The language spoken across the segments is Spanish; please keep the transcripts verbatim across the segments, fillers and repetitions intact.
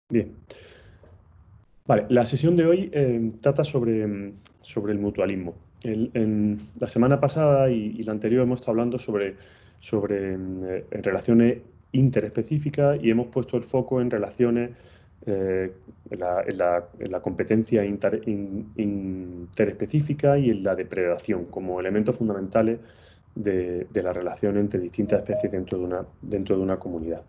Bien. Vale, la sesión de hoy eh, trata sobre, sobre el mutualismo. El- en la semana pasada y, y la anterior hemos estado hablando sobre, sobre eh, relaciones interespecíficas y hemos puesto el foco en relaciones, eh, en la, en la- en la competencia inter- in- interespecífica y en la depredación como elementos fundamentales de, de la relación entre distintas especies dentro de una, dentro de una comunidad.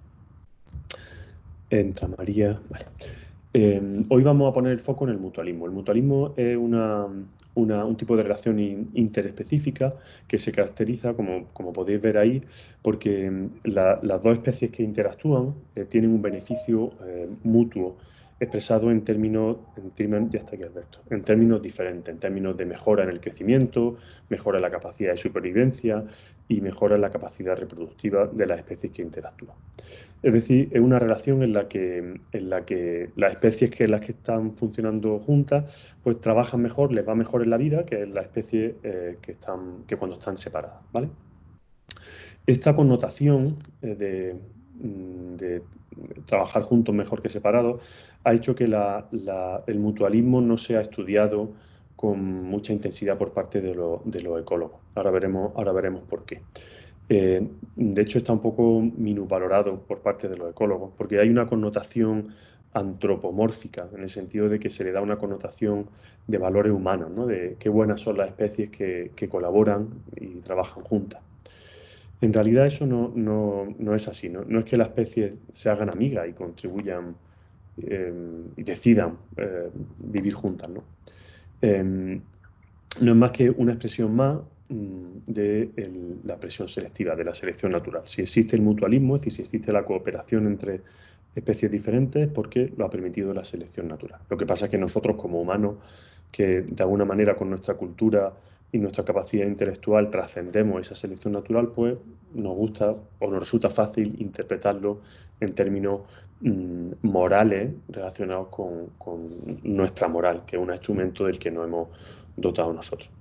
Entra María. Vale. Eh, hoy vamos a poner el foco en el mutualismo. El mutualismo es una, una- un tipo de relación in- interespecífica que se caracteriza, como, como podéis ver ahí, porque mm, la- las dos especies que interactúan eh, tienen un beneficio eh, mutuo expresado en términos, en términos, ya está aquí Alberto, en términos diferentes, en términos de mejora en el crecimiento, mejora en la capacidad de supervivencia y mejora en la capacidad reproductiva de las especies que interactúan. Es decir, es una relación en la que, en la que las especies que las que están funcionando juntas, pues trabajan mejor, les va mejor en la vida que las especies eh, que, están, que cuando están separadas, ¿vale? Esta connotación eh, de, mm, de trabajar juntos mejor que separados ha hecho que la- la- el mutualismo no sea estudiado con mucha intensidad por parte de, lo- de los ecólogos. Ahora veremos, ahora veremos por qué. Eh, de hecho, está un poco minusvalorado por parte de los ecólogos, porque hay una connotación antropomórfica, en el sentido de que se le da una connotación de valores humanos, ¿no? De qué buenas son las especies que, que colaboran y trabajan juntas. En realidad eso no, no- no es así, ¿no? No es que las especies se hagan amigas y contribuyan eh, y decidan eh, vivir juntas, ¿no? Em, no es más que una expresión más mm, de el- la presión selectiva, de la selección natural. Si existe el mutualismo, es decir, si existe la cooperación entre especies diferentes, es porque lo ha permitido la selección natural. Lo que pasa es que nosotros como humanos, que de alguna manera con nuestra cultura y nuestra capacidad intelectual trascendemos esa selección natural, pues nos gusta o nos resulta fácil interpretarlo en términos mm, morales relacionados con, con nuestra moral, que es un instrumento del que no hemos dotado nosotros.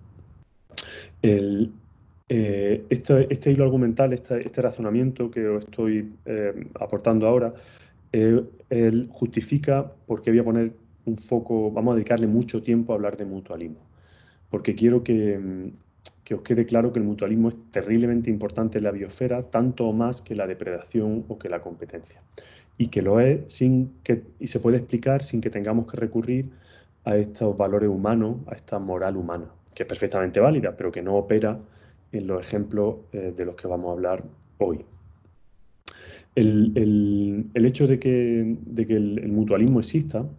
El, eh, este, este hilo argumental, este, este razonamiento que os estoy eh, aportando ahora, eh, él justifica por qué voy a poner un foco, vamos a dedicarle mucho tiempo a hablar de mutualismo, porque quiero que, mm, que os quede claro que el mutualismo es terriblemente importante en la biosfera, tanto o más que la depredación o que la competencia, y que lo es sin que, y se puede explicar sin que tengamos que recurrir a estos valores humanos, a esta moral humana, que es perfectamente válida, pero que no opera en los ejemplos eh, de los que vamos a hablar hoy. El, el- el hecho de que, de que el, el mutualismo exista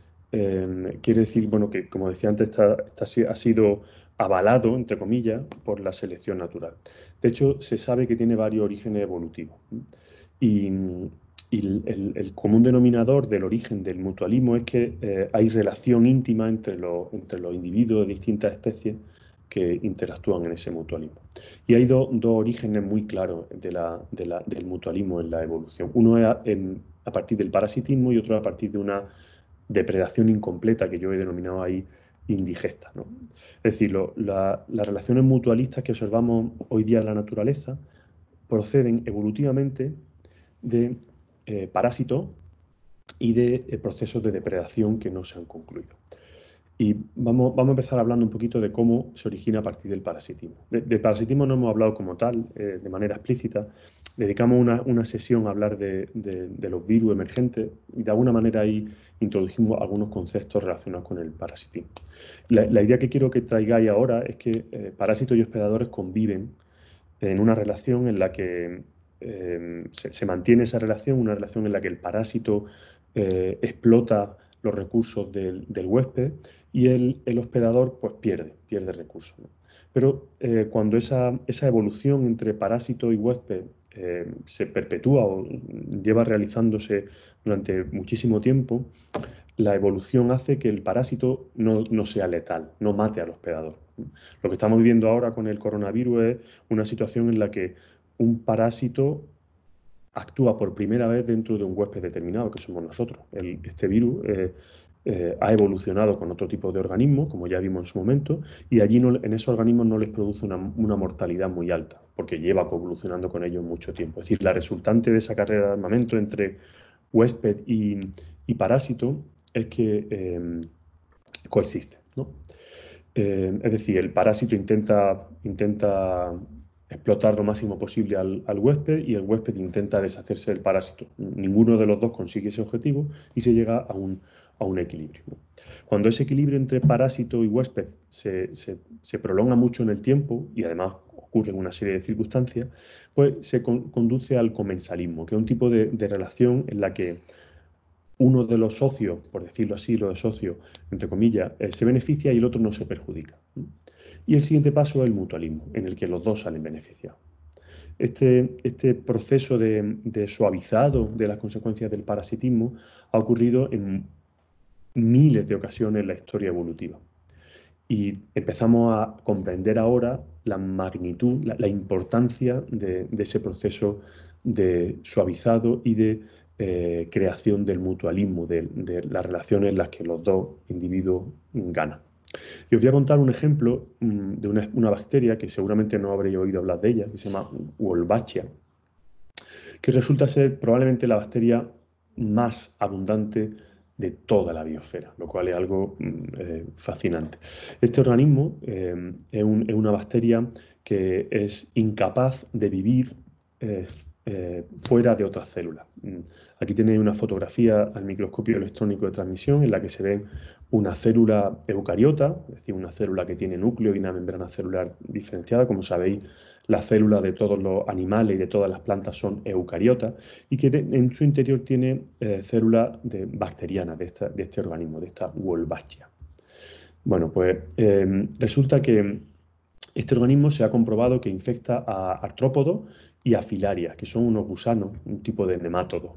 eh, quiere decir, bueno, que como decía antes, está, está si- ha sido avalado, entre comillas, por la selección natural. De hecho, se sabe que tiene varios orígenes evolutivos. ¿no? Y, y el, el- el común denominador del origen del mutualismo es que eh, hay relación íntima entre los, entre los individuos de distintas especies que interactúan en ese mutualismo. Y hay do- dos orígenes muy claros de la- de la- del mutualismo en la evolución. Uno es a, en- a partir del parasitismo y otro a partir de una depredación incompleta que yo he denominado ahí indigesta, ¿no? Es decir, lo- la- las relaciones mutualistas que observamos hoy día en la naturaleza proceden evolutivamente de eh, parásitos y de eh, procesos de depredación que no se han concluido. Y vamos, vamos a empezar hablando un poquito de cómo se origina a partir del parasitismo. De- del parasitismo no hemos hablado como tal, eh, de manera explícita. Dedicamos una, una sesión a hablar de, de- de los virus emergentes y de alguna manera ahí introdujimos algunos conceptos relacionados con el parasitismo. La, la idea que quiero que traigáis ahora es que eh, parásitos y hospedadores conviven en una relación en la que eh, se, se mantiene esa relación, una relación en la que el parásito eh, explota los recursos del, del huésped y el, el hospedador pues pierde, pierde recursos. ¿no? Pero eh, cuando esa, esa evolución entre parásito y huésped eh, se perpetúa o lleva realizándose durante muchísimo tiempo, la evolución hace que el parásito no, no sea letal, no mate al hospedador. Lo que estamos viviendo ahora con el coronavirus es una situación en la que un parásito actúa por primera vez dentro de un huésped determinado, que somos nosotros. El- este virus eh, eh, ha evolucionado con otro tipo de organismos, como ya vimos en su momento, y allí no- en esos organismos no les produce una, una mortalidad muy alta, porque lleva evolucionando con ellos mucho tiempo. Es decir, la resultante de esa carrera de armamento entre huésped y, y parásito es que eh, coexisten, ¿no? Eh, es decir, el parásito intenta, intenta explotar lo máximo posible al, al huésped y el huésped intenta deshacerse del parásito. Ninguno de los dos consigue ese objetivo y se llega a un, a un equilibrio, ¿no? Cuando ese equilibrio entre parásito y huésped se, se, se prolonga mucho en el tiempo y además ocurre en una serie de circunstancias, pues se con, conduce al comensalismo, que es un tipo de, de relación en la que uno de los socios, por decirlo así, lo de socio, entre comillas, eh, se beneficia y el otro no se perjudica. Y el siguiente paso es el mutualismo, en el que los dos salen beneficiados. Este, este proceso de, de suavizado de las consecuencias del parasitismo ha ocurrido en miles de ocasiones en la historia evolutiva. Y empezamos a comprender ahora la magnitud, la, la importancia de, de ese proceso de suavizado y de eh, creación del mutualismo, de, de las relaciones en las que los dos individuos ganan. Y os voy a contar un ejemplo um, de una, una bacteria que seguramente no habréis oído hablar de ella, que se llama Wolbachia, que resulta ser probablemente la bacteria más abundante de toda la biosfera, lo cual es algo eh, fascinante. Este organismo eh, es, un, es, una bacteria que es incapaz de vivir eh, eh, fuera de otras células. Aquí tenéis una fotografía al microscopio electrónico de transmisión en la que se ve una célula eucariota, es decir, una célula que tiene núcleo y una membrana celular diferenciada. Como sabéis, las células de todos los animales y de todas las plantas son eucariotas y que de, en su interior tiene eh, células de, bacterianas de, esta, de este organismo, de esta Wolbachia. Bueno, pues eh, resulta que este organismo se ha comprobado que infecta a artrópodos y a filarias, que son unos gusanos, un tipo de nemátodo.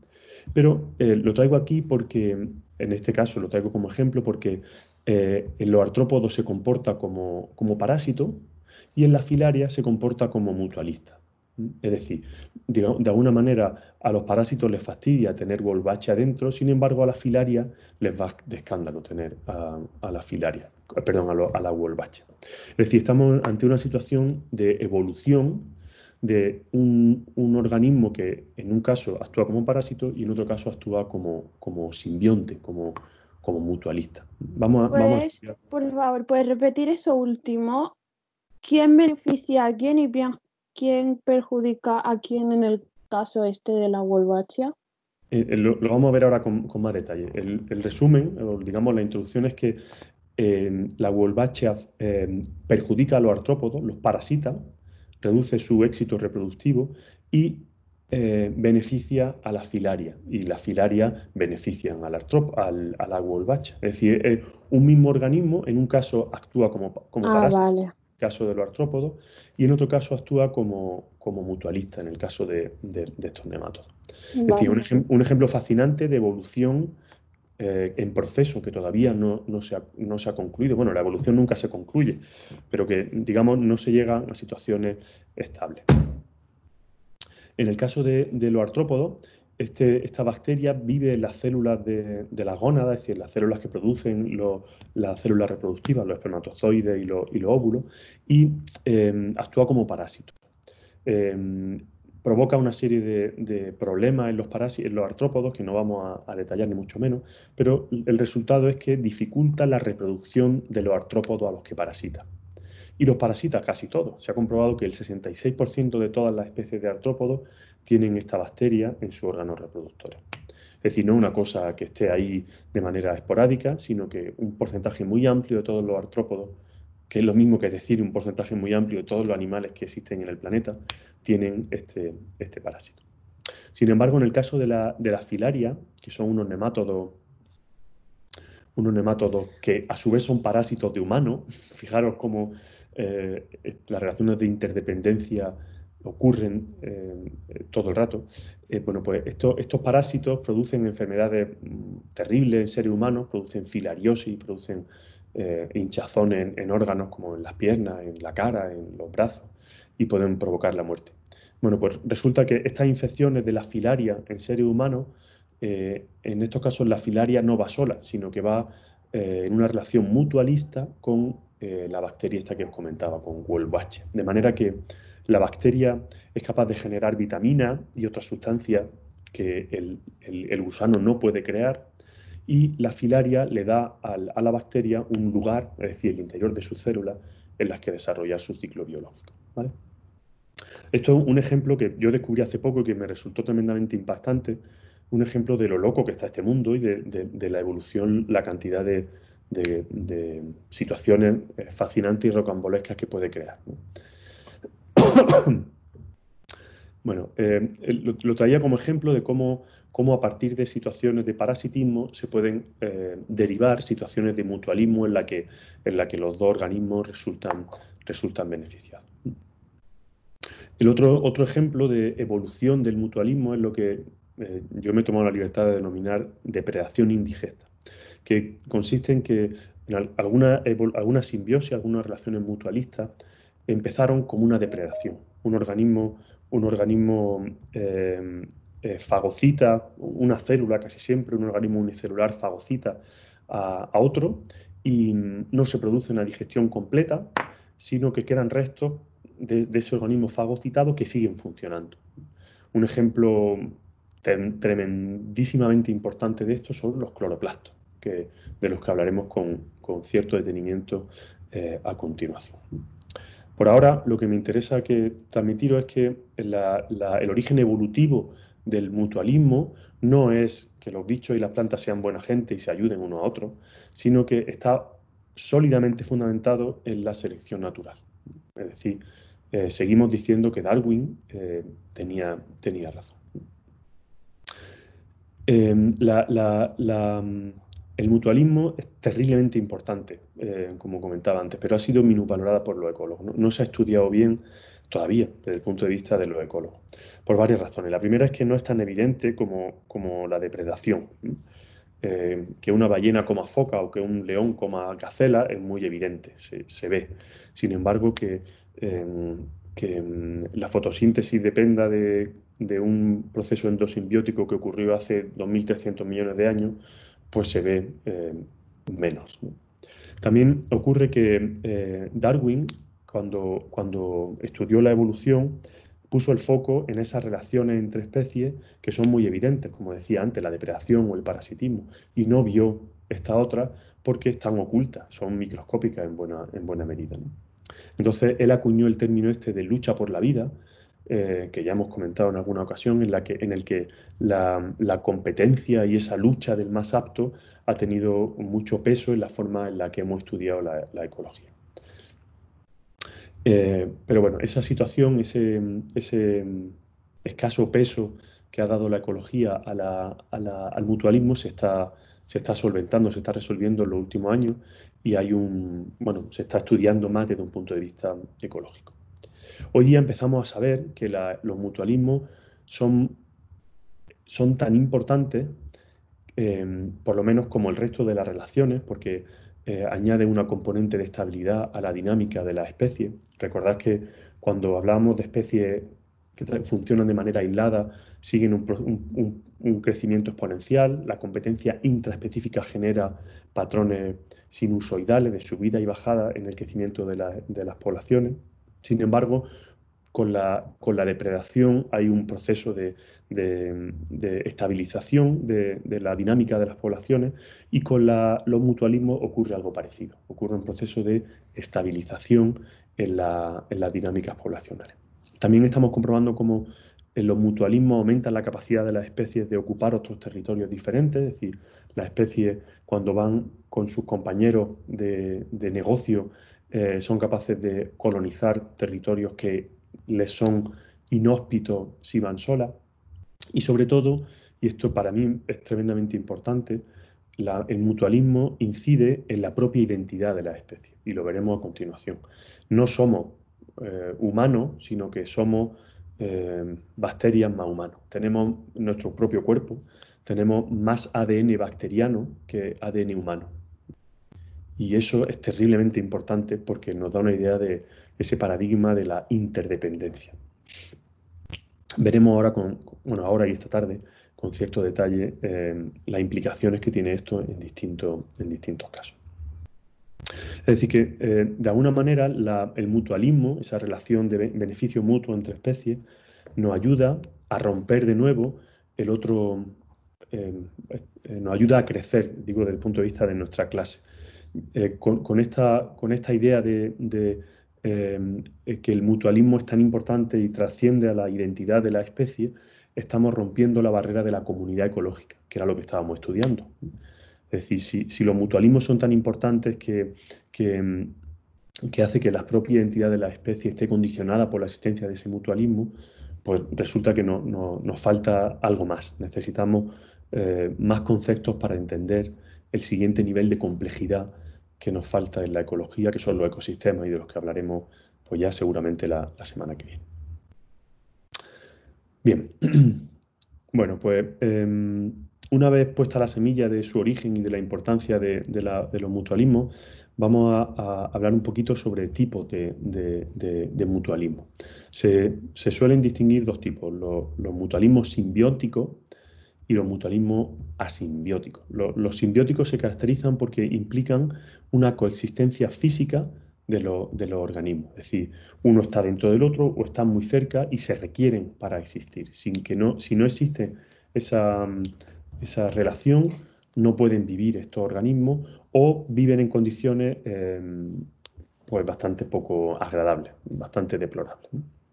Pero eh, lo traigo aquí porque, en este caso lo traigo como ejemplo, porque eh, en los artrópodos se comporta como, como parásito y en la filaria se comporta como mutualista. Es decir, digamos, de alguna manera a los parásitos les fastidia tener Wolbachia dentro, sin embargo a la filaria les va de escándalo tener a, a la filaria, perdón, a, lo, a la Wolbachia. Es decir, estamos ante una situación de evolución de un, un, organismo que en un caso actúa como parásito y en otro caso actúa como, como simbionte, como, como mutualista. Vamos a, vamos Pues, a... por favor, ¿puedes repetir eso último? ¿Quién beneficia a quién y bien, quién perjudica a quién en el caso este de la Wolbachia? Eh, lo, lo vamos a ver ahora con, con más detalle. El, el resumen, o digamos la introducción, es que eh, la Wolbachia eh, perjudica a los artrópodos, los parasita, reduce su éxito reproductivo y eh, beneficia a la filaria. Y las filarias benefician al artrop, al, a la Wolbachia. Es decir, es un mismo organismo, en un caso actúa como, como Ah, parásito, vale. en el caso de los artrópodos, y en otro caso actúa como, como mutualista, en el caso de, de, de estos nemátodos. Vale. Es decir, un, ejem, un ejemplo fascinante de evolución eh, en proceso que todavía no, no, se ha, no se ha concluido. Bueno, la evolución nunca se concluye, pero que, digamos, no se llega a situaciones estables. En el caso de, de los artrópodos, este, esta bacteria vive en las células de, de la gónada, es decir, las células que producen lo, las células reproductivas, los espermatozoides y, lo, y los óvulos, y eh, actúa como parásito. Eh, provoca una serie de, de problemas en los, en los artrópodos que no vamos a, a detallar ni mucho menos, pero el resultado es que dificulta la reproducción de los artrópodos a los que parasita. Y los parasitas, casi todos. Se ha comprobado que el sesenta y seis por ciento de todas las especies de artrópodos tienen esta bacteria en sus órganos reproductores. Es decir, no es una cosa que esté ahí de manera esporádica, sino que un porcentaje muy amplio de todos los artrópodos, que es lo mismo que decir un porcentaje muy amplio de todos los animales que existen en el planeta, tienen este, este parásito. Sin embargo, en el caso de la, de la filaria, que son unos nemátodos unos nemátodos que a su vez son parásitos de humanos. Fijaros cómo eh, las relaciones de interdependencia ocurren eh, todo el rato. Eh, bueno, pues esto, estos parásitos producen enfermedades terribles en seres humanos, producen filariosis, producen eh, hinchazones en, en órganos como en las piernas, en la cara, en los brazos, y pueden provocar la muerte. Bueno, pues resulta que estas infecciones de la filaria en seres humanos, Eh, en estos casos la filaria no va sola, sino que va eh, en una relación mutualista con eh, la bacteria esta que os comentaba, con Wolbachia. De manera que la bacteria es capaz de generar vitaminas y otras sustancias que el, el, el gusano no puede crear, y la filaria le da al, a la bacteria un lugar, es decir, el interior de sus células, en las que desarrollar su ciclo biológico, ¿vale? Esto es un ejemplo que yo descubrí hace poco y que me resultó tremendamente impactante, un ejemplo de lo loco que está este mundo y de, de, de la evolución, la cantidad de, de, de situaciones fascinantes y rocambolescas que puede crear, ¿no? Bueno, eh, lo, lo traía como ejemplo de cómo, cómo a partir de situaciones de parasitismo se pueden eh, derivar situaciones de mutualismo en la que, en la que los dos organismos resultan, resultan beneficiados. El otro, otro ejemplo de evolución del mutualismo es lo que eh, yo me he tomado la libertad de denominar depredación indigesta, que consiste en que en alguna, alguna simbiosis, algunas relaciones mutualistas empezaron como una depredación. Un organismo, un organismo eh, eh, fagocita, una célula casi siempre, un organismo unicelular fagocita a, a otro y no se produce una digestión completa, sino que quedan restos de, de ese organismo fagocitado que siguen funcionando. Un ejemplo tremendísimamente importante de esto son los cloroplastos, que, de los que hablaremos con, con cierto detenimiento eh, a continuación. Por ahora, lo que me interesa que transmitiros es que la, la, el origen evolutivo del mutualismo no es que los bichos y las plantas sean buena gente y se ayuden uno a otro, sino que está sólidamente fundamentado en la selección natural. Es decir, eh, seguimos diciendo que Darwin eh, tenía, tenía razón. Eh, la, la, la, el mutualismo es terriblemente importante, eh, como comentaba antes, pero ha sido minusvalorada por los ecólogos. No, no se ha estudiado bien todavía desde el punto de vista de los ecólogos, por varias razones. La primera es que no es tan evidente como, como la depredación. Eh, que una ballena coma foca o que un león coma gacela es muy evidente, se, se ve. Sin embargo, que, eh, que eh, la fotosíntesis dependa de, de un proceso endosimbiótico que ocurrió hace dos mil trescientos millones de años, pues se ve eh, menos, ¿no? También ocurre que eh, Darwin, cuando, cuando estudió la evolución, puso el foco en esas relaciones entre especies que son muy evidentes, como decía antes, la depredación o el parasitismo, y no vio esta otra porque están ocultas, son microscópicas en buena, en buena medida, ¿no? Entonces, él acuñó el término este de lucha por la vida, eh, que ya hemos comentado en alguna ocasión, en, la que, en el que la, la competencia y esa lucha del más apto ha tenido mucho peso en la forma en la que hemos estudiado la, la ecología. Eh, pero bueno, esa situación, ese, ese escaso peso que ha dado la ecología a la, a la, al mutualismo se está, se está solventando, se está resolviendo en los últimos años y hay un, bueno, se está estudiando más desde un punto de vista ecológico. Hoy día empezamos a saber que la, los mutualismos son, son tan importantes, eh, por lo menos como el resto de las relaciones, porque eh, añade una componente de estabilidad a la dinámica de la especie. Recordad que cuando hablamos de especies que funcionan de manera aislada, siguen un, un, un crecimiento exponencial, la competencia intraespecífica genera patrones sinusoidales de subida y bajada en el crecimiento de, la, de las poblaciones. Sin embargo, con la, con la depredación hay un proceso de, de, de estabilización de, de la dinámica de las poblaciones y con la, los mutualismos ocurre algo parecido. Ocurre un proceso de estabilización en, la, en las dinámicas poblacionales. También estamos comprobando cómo en los mutualismos aumentan la capacidad de las especies de ocupar otros territorios diferentes, es decir, las especies cuando van con sus compañeros de, de negocio eh, son capaces de colonizar territorios que les son inhóspitos si van solas. Y sobre todo, y esto para mí es tremendamente importante, la, el mutualismo incide en la propia identidad de la especie, y lo veremos a continuación. No somos eh, humanos, sino que somos eh, bacterias más humanos. Tenemos nuestro propio cuerpo, tenemos más A D N bacteriano que A D N humano. Y eso es terriblemente importante porque nos da una idea de ese paradigma de la interdependencia. Veremos ahora, con, bueno, ahora y esta tarde, con cierto detalle, eh, las implicaciones que tiene esto en, distinto, en distintos casos. Es decir, que eh, de alguna manera la, el mutualismo, esa relación de beneficio mutuo entre especies, nos ayuda a romper de nuevo el otro eh, eh, nos ayuda a crecer, digo, desde el punto de vista de nuestra clase. Eh, con, con, esta, con esta idea de, de eh, que el mutualismo es tan importante y trasciende a la identidad de la especie, estamos rompiendo la barrera de la comunidad ecológica, que era lo que estábamos estudiando. Es decir, si, si los mutualismos son tan importantes que, que, que hace que la propia identidad de la especie esté condicionada por la existencia de ese mutualismo, pues resulta que no, no, nos falta algo más. Necesitamos eh, más conceptos para entender el siguiente nivel de complejidad que nos falta en la ecología, que son los ecosistemas y de los que hablaremos pues ya seguramente la, la semana que viene. Bien, bueno, pues eh, una vez puesta la semilla de su origen y de la importancia de, de, la, de los mutualismos, vamos a, a, hablar un poquito sobre tipos de, de, de, de mutualismo. Se, se, suelen distinguir dos tipos, los, los mutualismos simbióticos y los mutualismos asimbióticos. Los, los simbióticos se caracterizan porque implican una coexistencia física de, lo, de los organismos. Es decir, uno está dentro del otro o están muy cerca y se requieren para existir. Sin que no, si no existe esa, esa relación, no pueden vivir estos organismos o viven en condiciones eh, pues bastante poco agradables, bastante deplorables.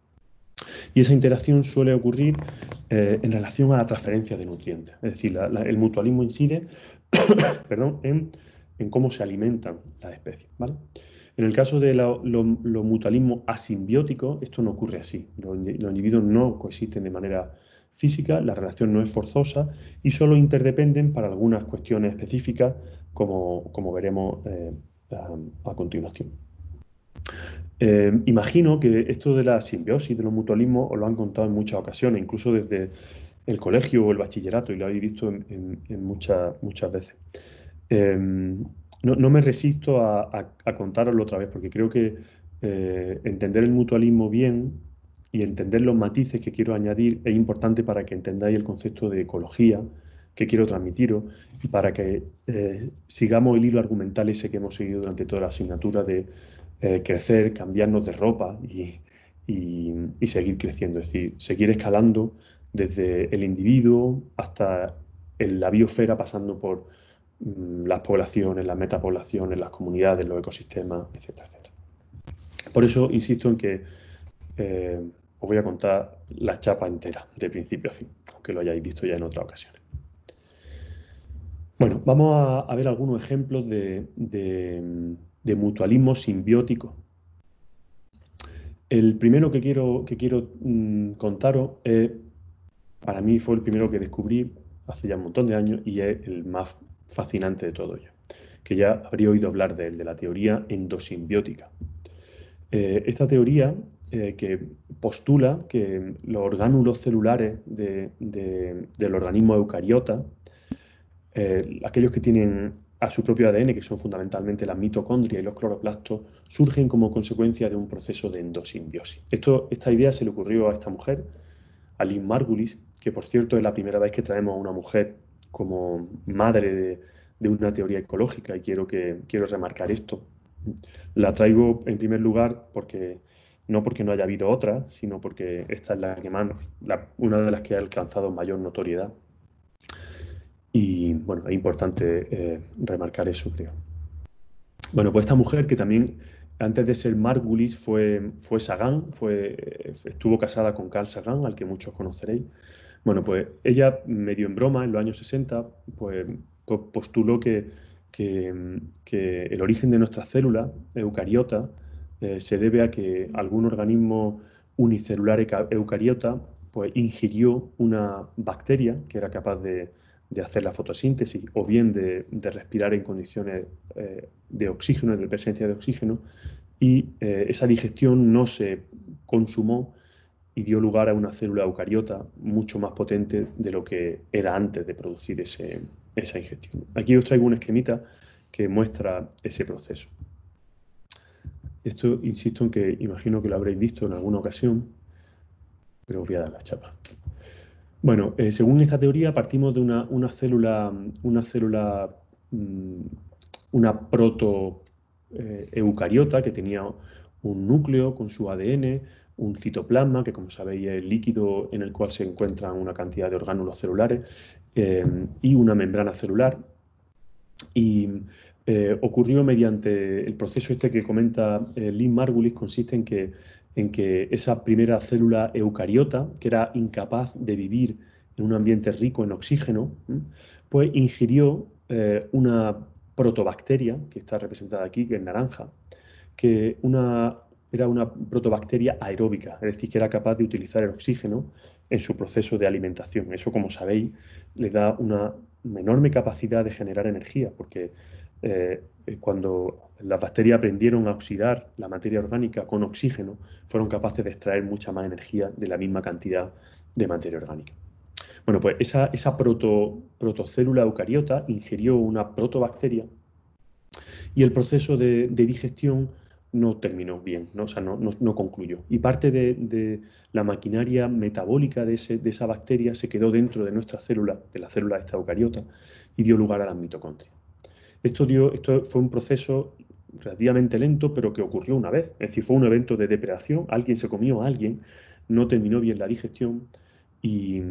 Y esa interacción suele ocurrir eh, en relación a la transferencia de nutrientes. Es decir, la, la, el mutualismo incide perdón, en, en cómo se alimentan las especies, ¿vale? En el caso de los lo, lo mutualismos asimbióticos, esto no ocurre así. Los, los individuos no coexisten de manera física, la relación no es forzosa y solo interdependen para algunas cuestiones específicas, como, como veremos eh, a, a continuación. Eh, imagino que esto de la simbiosis, de los mutualismos, os lo han contado en muchas ocasiones, incluso desde el colegio o el bachillerato, y lo habéis visto en, en, en muchas, muchas veces. Eh, no, no, me resisto a, a, a contároslo otra vez, porque creo que eh, entender el mutualismo bien y entender los matices que quiero añadir es importante para que entendáis el concepto de ecología que quiero transmitiros y para que eh, sigamos el hilo argumental ese que hemos seguido durante toda la asignatura de eh, crecer, cambiarnos de ropa y, y, y seguir creciendo, es decir, seguir escalando desde el individuo hasta el, la biosfera, pasando por mm, las poblaciones, las metapoblaciones, las comunidades, los ecosistemas, etcétera, etcétera. Por eso insisto en que eh, os voy a contar la chapa entera, de principio a fin, aunque lo hayáis visto ya en otras ocasiones. Bueno, vamos a, a ver algunos ejemplos de, de, de mutualismo simbiótico. El primero que quiero, que quiero mmm, contaros es, para mí fue el primero que descubrí hace ya un montón de años y es el más fascinante de todo ello, que ya habría oído hablar de él, de la teoría endosimbiótica. Eh, esta teoría eh, que postula que los orgánulos celulares de, de, del organismo eucariota, eh, aquellos que tienen a su propio A D N, que son fundamentalmente las mitocondrias y los cloroplastos, surgen como consecuencia de un proceso de endosimbiosis. Esto, esta idea se le ocurrió a esta mujer, a Lynn Margulis, que por cierto es la primera vez que traemos a una mujer como madre de, de una teoría ecológica, y quiero, que, quiero remarcar esto. La traigo en primer lugar porque no porque no haya habido otra, sino porque esta es la que más, la, una de las que ha alcanzado mayor notoriedad. Y bueno, es importante eh, remarcar eso, creo. Bueno, pues esta mujer que también, antes de ser Margulis, fue, fue Sagan, fue, estuvo casada con Carl Sagan, al que muchos conoceréis. Bueno, pues ella, medio en broma, en los años sesenta, pues postuló que, que, que el origen de nuestras células eucariotas eh, se debe a que algún organismo unicelular eucariota pues ingirió una bacteria que era capaz de, de hacer la fotosíntesis o bien de, de respirar en condiciones eh, de oxígeno, de presencia de oxígeno, y eh, esa digestión no se consumó y dio lugar a una célula eucariota mucho más potente de lo que era antes de producir ese, esa ingestión. Aquí os traigo un esquemita que muestra ese proceso. Esto, insisto en que imagino que lo habréis visto en alguna ocasión, pero os voy a dar la chapa. Bueno, eh, según esta teoría partimos de una, una célula, una célula, mmm, una proto eh, eucariota que tenía un núcleo con su A D N, un citoplasma, que como sabéis es el líquido en el cual se encuentran una cantidad de orgánulos celulares, eh, y una membrana celular. Y eh, ocurrió mediante el proceso este que comenta eh, Lynn Margulis, consiste en que, en que esa primera célula eucariota, que era incapaz de vivir en un ambiente rico en oxígeno, ¿m? pues ingirió eh, una protobacteria, que está representada aquí, que es naranja, que una, era una protobacteria aeróbica, es decir, que era capaz de utilizar el oxígeno en su proceso de alimentación. Eso, como sabéis, le da una, una enorme capacidad de generar energía, porque eh, cuando las bacterias aprendieron a oxidar la materia orgánica con oxígeno, fueron capaces de extraer mucha más energía de la misma cantidad de materia orgánica. Bueno, pues esa, esa proto, protocélula eucariota ingirió una protobacteria y el proceso de, de digestión no terminó bien, ¿no? O sea, no, no, no concluyó. Y parte de, de la maquinaria metabólica de, ese, de esa bacteria se quedó dentro de nuestra célula, de la célula esta eucariota, y dio lugar a las mitocondrias. Esto, dio, esto fue un proceso relativamente lento, pero que ocurrió una vez. Es decir, fue un evento de depredación, alguien se comió a alguien, no terminó bien la digestión y,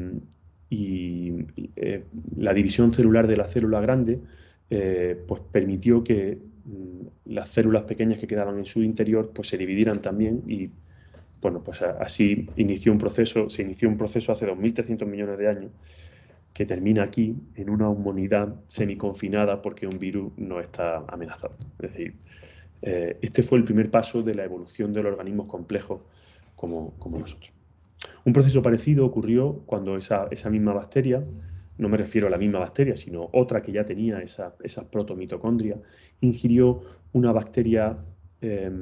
y eh, la división celular de la célula grande eh, pues permitió que mm, las células pequeñas que quedaban en su interior pues se dividieran también y bueno, pues a, así inició un proceso, se inició un proceso hace dos mil trescientos millones de años que termina aquí en una humanidad semiconfinada porque un virus no está amenazado. Es decir, eh, este fue el primer paso de la evolución de los organismos complejos como, como nosotros. Un proceso parecido ocurrió cuando esa, esa misma bacteria, no me refiero a la misma bacteria, sino otra que ya tenía esa, esas protomitocondrias, ingirió una bacteria eh,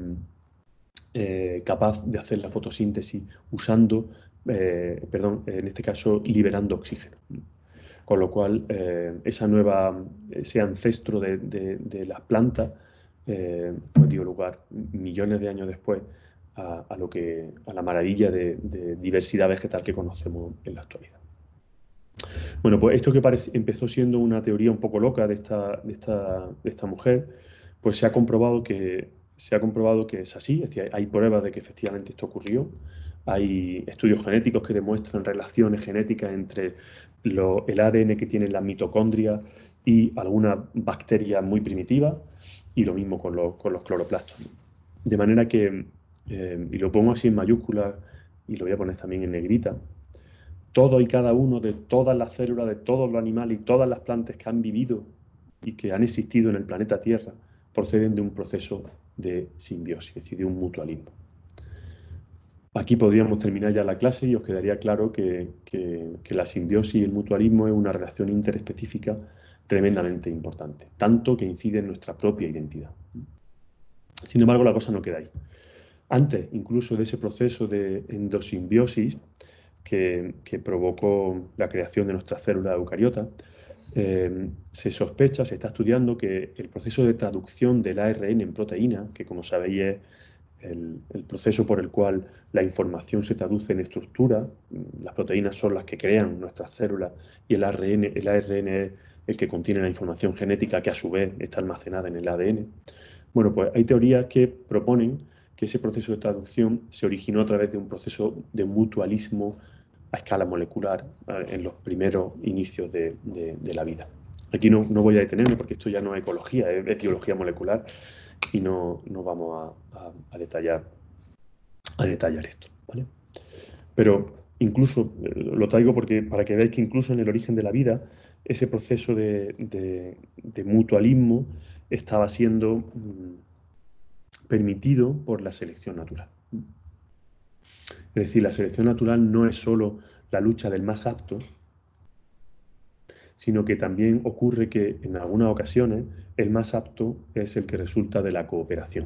eh, capaz de hacer la fotosíntesis usando, eh, perdón, en este caso liberando oxígeno. Con lo cual, eh, esa nueva, ese ancestro de, de, de las plantas eh, pues dio lugar millones de años después a, a, lo que, a la maravilla de, de diversidad vegetal que conocemos en la actualidad. Bueno, pues esto que parece, empezó siendo una teoría un poco loca de esta, de esta, de esta mujer, pues se ha comprobado que, se ha comprobado que es así, es decir, hay pruebas de que efectivamente esto ocurrió, hay estudios genéticos que demuestran relaciones genéticas entre lo, el A D N que tienen las mitocondrias y algunas bacterias muy primitivas, y lo mismo con, lo, con los cloroplastos. De manera que, eh, y lo pongo así en mayúsculas y lo voy a poner también en negrita, todo y cada uno de todas las células, de todos los animales y todas las plantas que han vivido y que han existido en el planeta Tierra proceden de un proceso de simbiosis, es decir, de un mutualismo. Aquí podríamos terminar ya la clase y os quedaría claro que, que, que la simbiosis y el mutualismo es una relación interespecífica tremendamente importante, tanto que incide en nuestra propia identidad. Sin embargo, la cosa no queda ahí. Antes, incluso de ese proceso de endosimbiosis que, que provocó la creación de nuestras células eucariotas, eh, se sospecha, se está estudiando que el proceso de traducción del A R N en proteína, que como sabéis es el, el proceso por el cual la información se traduce en estructura, las proteínas son las que crean nuestras células y el A R N, el A R N es el que contiene la información genética que a su vez está almacenada en el A D N. Bueno, pues hay teorías que proponen que ese proceso de traducción se originó a través de un proceso de mutualismo a escala molecular en los primeros inicios de, de, de la vida. Aquí no, no voy a detenerme porque esto ya no es ecología, es, es biología molecular y no, no vamos a, a, a, detallar, a detallar esto, ¿vale? Pero incluso, lo traigo porque para que veáis que incluso en el origen de la vida, ese proceso de, de, de mutualismo estaba siendo mmm, permitido por la selección natural. Es decir, la selección natural no es solo la lucha del más apto, sino que también ocurre que en algunas ocasiones el más apto es el que resulta de la cooperación.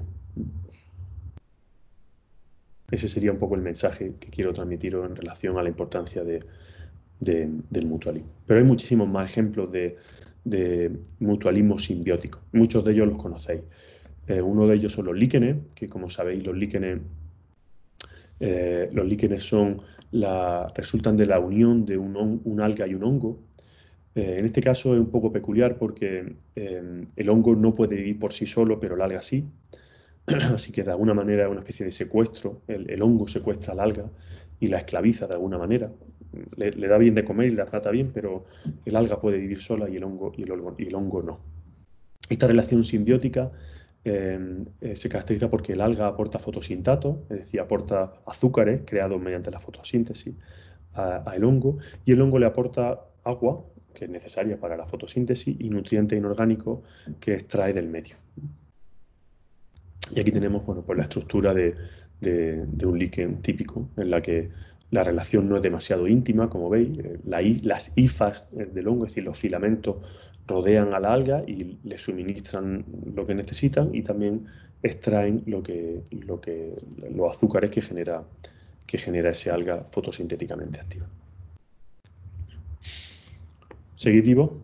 Ese sería un poco el mensaje que quiero transmitiros en relación a la importancia de, de, del mutualismo. Pero hay muchísimos más ejemplos de, de mutualismo simbiótico. Muchos de ellos los conocéis. Eh, uno de ellos son los líquenes, que como sabéis los líquenes, eh, los líquenes son la, resultan de la unión de un, on, un alga y un hongo. Eh, en este caso es un poco peculiar porque eh, el hongo no puede vivir por sí solo, pero el alga sí. así que de alguna manera es una especie de secuestro, el, el hongo secuestra al alga y la esclaviza de alguna manera. Le, le da bien de comer y la trata bien, pero el alga puede vivir sola y el hongo, y el hongo, y el hongo no. Esta relación simbiótica eh, eh, se caracteriza porque el alga aporta fotosintato, es decir, aporta azúcares creados mediante la fotosíntesis al hongo, y el hongo le aporta agua, que es necesaria para la fotosíntesis, y nutrientes inorgánicos que extrae del medio. Y aquí tenemos, bueno, pues la estructura de, de, de un líquen típico, en la que la relación no es demasiado íntima, como veis. La, las hifas del hongo, es decir, los filamentos, rodean a la alga y le suministran lo que necesitan y también extraen lo que, lo que, los azúcares que genera, que genera ese alga fotosintéticamente activa. ¿Seguís vivo?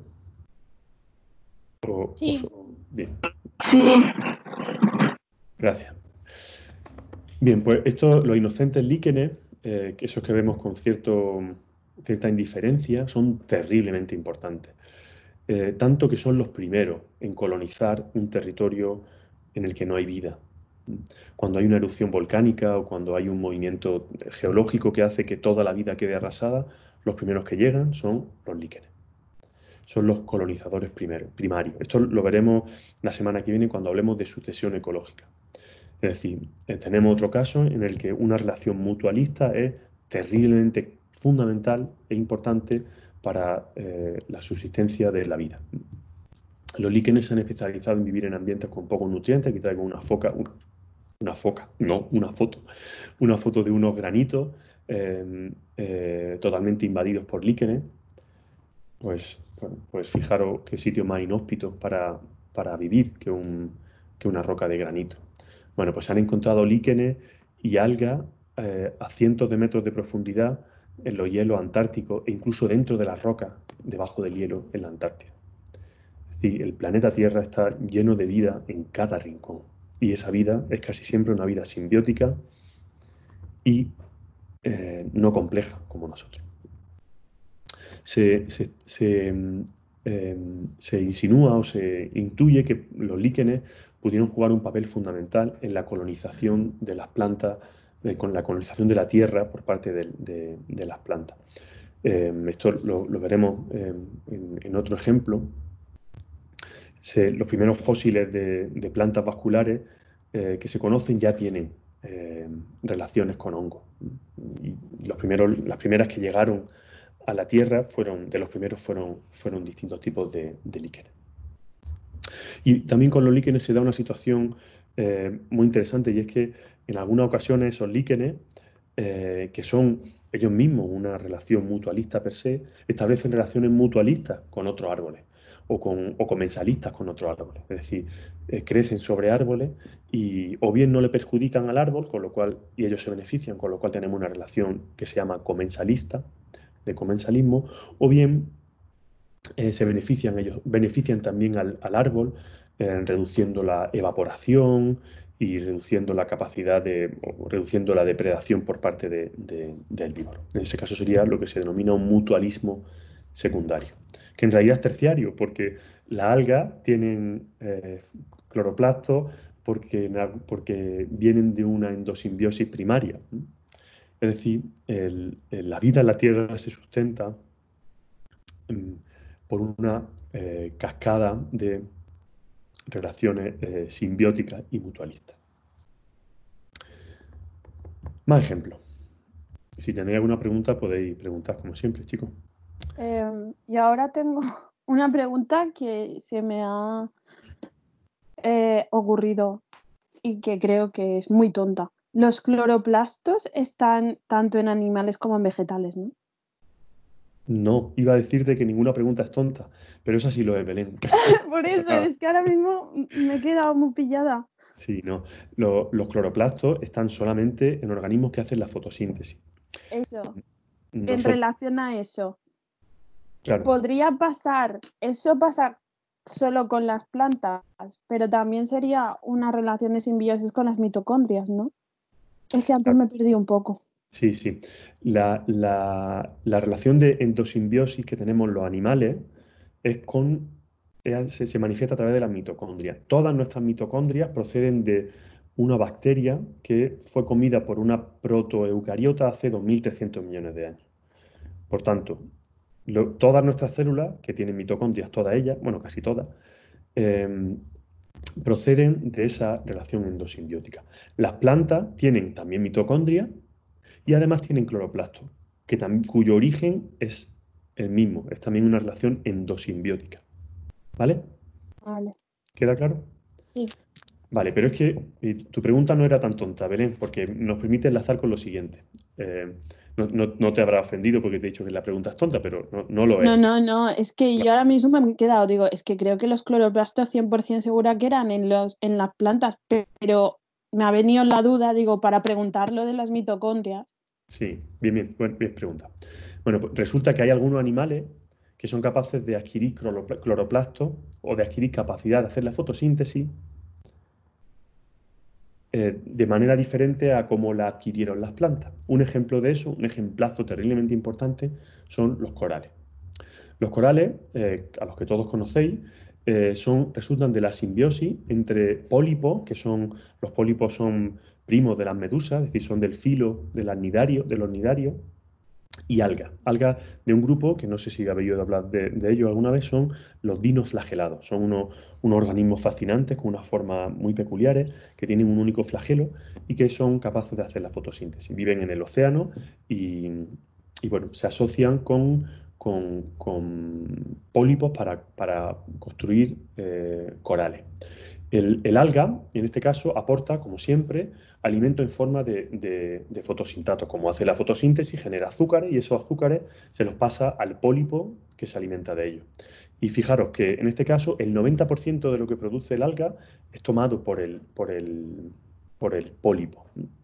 O, Sí. o, bien. Sí. Gracias. Bien, pues estos, los inocentes líquenes, eh, que esos que vemos con cierto, cierta indiferencia, son terriblemente importantes. Eh, tanto que son los primeros en colonizar un territorio en el que no hay vida. Cuando hay una erupción volcánica o cuando hay un movimiento geológico que hace que toda la vida quede arrasada, los primeros que llegan son los líquenes. Son los colonizadores primeros, primarios. Esto lo veremos la semana que viene cuando hablemos de sucesión ecológica. Es decir, eh, tenemos otro caso en el que una relación mutualista es terriblemente fundamental e importante para eh, la subsistencia de la vida. Los líquenes se han especializado en vivir en ambientes con pocos nutrientes. Aquí traigo una foca, una, una foca, no, una foto, una foto de unos granitos eh, eh, totalmente invadidos por líquenes. Pues, bueno, pues fijaros qué sitio más inhóspito para, para vivir que, un, que una roca de granito. Bueno, pues se han encontrado líquenes y algas eh, a cientos de metros de profundidad en los hielos antárticos e incluso dentro de las rocas debajo del hielo en la Antártida. Es decir, el planeta Tierra está lleno de vida en cada rincón y esa vida es casi siempre una vida simbiótica y eh, no compleja como nosotros. Se, se, se, eh, se insinúa o se intuye que los líquenes pudieron jugar un papel fundamental en la colonización de las plantas, eh, con la colonización de la tierra por parte de, de, de las plantas. Eh, esto lo, lo veremos eh, en, en, otro ejemplo. Se, los primeros fósiles de, de plantas vasculares eh, que se conocen ya tienen eh, relaciones con hongos. Y los primeros, las primeras que llegaron a la Tierra fueron, de los primeros fueron, fueron distintos tipos de, de líquenes. Y también con los líquenes se da una situación eh, muy interesante, y es que en algunas ocasiones esos líquenes, eh, que son ellos mismos una relación mutualista per se, establecen relaciones mutualistas con otros árboles o, con, o comensalistas con otros árboles. Es decir, eh, crecen sobre árboles y o bien no le perjudican al árbol, con lo cual, y ellos se benefician, con lo cual tenemos una relación que se llama comensalista, de comensalismo, o bien eh, se benefician, ellos benefician también al, al árbol, eh, reduciendo la evaporación y reduciendo la capacidad de, o reduciendo la depredación por parte de, de, del herbívoro. En ese caso sería lo que se denomina un mutualismo secundario, que en realidad es terciario, porque las algas tienen eh, cloroplastos porque, porque vienen de una endosimbiosis primaria. Es decir, el, el, la vida en la Tierra se sustenta por una eh, cascada de relaciones eh, simbióticas y mutualistas. Más ejemplos. Si tenéis alguna pregunta, podéis preguntar como siempre, chicos. Eh, y ahora tengo una pregunta que se me ha eh, ocurrido y que creo que es muy tonta. Los cloroplastos están tanto en animales como en vegetales, ¿no? No, iba a decirte que ninguna pregunta es tonta, pero esa sí lo es, Belén. Por eso, es que ahora mismo me he quedado muy pillada. Sí, no. Lo, los cloroplastos están solamente en organismos que hacen la fotosíntesis. Eso, en Nosotros, relación a eso, claro, podría pasar, eso pasa solo con las plantas, pero también sería una relación de simbiosis con las mitocondrias, ¿no? Es que antes claro. me perdí un poco. Sí, sí. La, la, la relación de endosimbiosis que tenemos los animales es con, es- se, se manifiesta a través de las mitocondrias. Todas nuestras mitocondrias proceden de una bacteria que fue comida por una protoeucariota hace dos mil trescientos millones de años. Por tanto, lo, todas nuestras células, que tienen mitocondrias, todas ellas, bueno, casi todas, eh, proceden de esa relación endosimbiótica. Las plantas tienen también mitocondria y además tienen cloroplastos, que también, cuyo origen es el mismo, es también una relación endosimbiótica. ¿Vale? Vale. ¿Queda claro? Sí. Vale, pero es que eh, tu pregunta no era tan tonta, Belén, porque nos permite enlazar con lo siguiente. Eh, no, no- no te habrá ofendido porque te he dicho que la pregunta es tonta, pero no, no lo No, es. no, no, es que yo ahora mismo me he quedado, digo, es que creo que los cloroplastos cien por ciento segura que eran en los, en las plantas, pe- pero me ha venido la duda, digo, para preguntar lo de las mitocondrias. Sí, bien, bien, buen- bien pregunta. Bueno, pues resulta que hay algunos animales que son capaces de adquirir cloropla- cloroplastos o de adquirir capacidad de hacer la fotosíntesis eh, de manera diferente a cómo la adquirieron las plantas. Un ejemplo de eso, un ejemplazo terriblemente importante, son los corales. Los corales, eh, a los que todos conocéis, eh, son, resultan de la simbiosis entre pólipos, que son, los pólipos son primos de las medusas, es decir, son del filo del nidario, de los nidarios, y algas. Algas de un grupo que no sé si habéis oído hablar de, de ellos alguna vez, son los dinoflagelados. Son unos, unos organismos fascinantes con unas formas muy peculiares, que tienen un único flagelo y que son capaces de hacer la fotosíntesis. Viven en el océano y, y bueno, se asocian con, con, con pólipos para, para construir eh, corales. El, el alga, en este caso, aporta, como siempre, alimento en forma de, de, de fotosintato. Como hace la fotosíntesis, genera azúcares y esos azúcares se los pasa al pólipo que se alimenta de ellos. Y fijaros que en este caso el noventa por ciento de lo que produce el alga es tomado por el, por el, por el pólipo.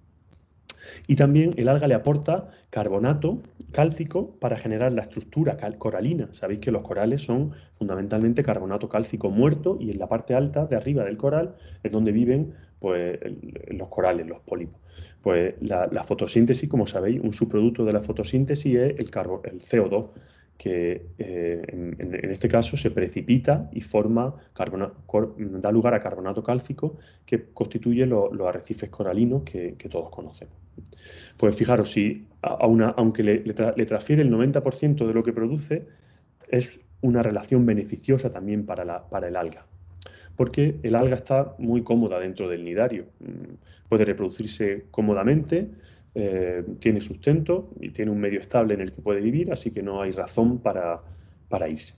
Y también el alga le aporta carbonato cálcico para generar la estructura coralina. Sabéis que los corales son fundamentalmente carbonato cálcico muerto y en la parte alta de arriba del coral es donde viven pues, el, los corales, los pólipos. Pues la, la, fotosíntesis, como sabéis, un subproducto de la fotosíntesis es el, carbo, el C O dos, que eh, en, en, este caso se precipita y forma da lugar a carbonato cálcico que constituye lo, los arrecifes coralinos que, que todos conocemos. Pues fijaros, si a una, aunque le, le, tra, le transfiere el noventa por ciento de lo que produce, es una relación beneficiosa también para, la, para el alga, porque el alga está muy cómoda dentro del nidario, puede reproducirse cómodamente, eh, tiene sustento y tiene un medio estable en el que puede vivir, así que no hay razón para, para irse.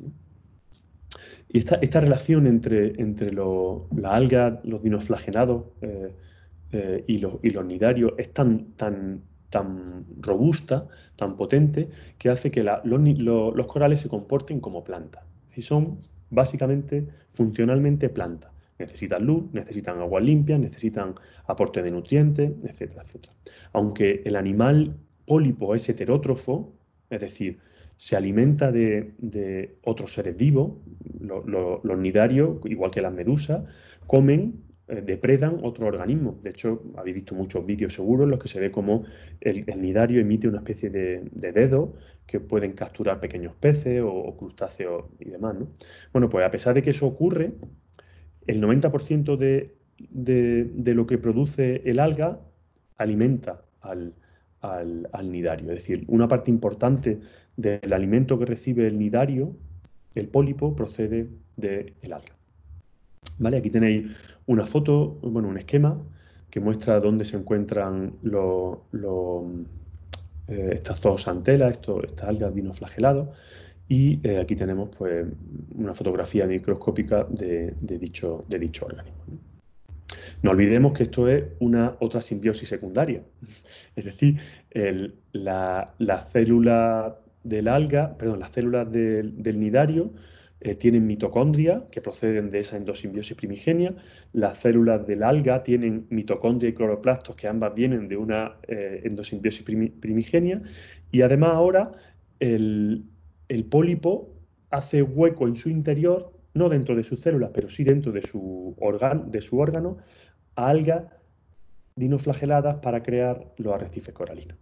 Y esta, esta relación entre, entre lo, la alga, los dinoflagelados eh, eh, y, los, y los nidarios es tan, tan, tan robusta, tan potente, que hace que la, los, los, los corales se comporten como plantas. Y son básicamente, funcionalmente plantas. Necesitan luz, necesitan agua limpia, necesitan aporte de nutrientes, etcétera, etcétera. Aunque el animal pólipo es heterótrofo, es decir, se alimenta de, de otros seres vivos, lo, lo, los nidarios, igual que las medusas, comen, eh, depredan otros organismos. De hecho, habéis visto muchos vídeos seguros en los que se ve cómo el, el nidario emite una especie de, de dedos que pueden capturar pequeños peces o, o crustáceos y demás, ¿no? Bueno, pues a pesar de que eso ocurre, el noventa por ciento de, de, de lo que produce el alga alimenta al, al, al nidario. Es decir, una parte importante del alimento que recibe el nidario, el pólipo, procede del alga. ¿Vale? Aquí tenéis una foto, bueno, un esquema que muestra dónde se encuentran los, los, eh, estas zooxantelas, estos, estas algas dinoflagelados. Y eh, aquí tenemos pues, una fotografía microscópica de, de, dicho, de dicho organismo. No olvidemos que esto es una otra simbiosis secundaria. Es decir, el, la, la célula del alga, perdón, las células del, del nidario eh, tienen mitocondria que proceden de esa endosimbiosis primigenia. Las células del alga tienen mitocondria y cloroplastos que ambas vienen de una eh, endosimbiosis primigenia. Y además ahora el, el pólipo hace hueco en su interior, no dentro de sus células, pero sí dentro de su, organ, de su órgano, a algas dinoflageladas para crear los arrecifes coralinos.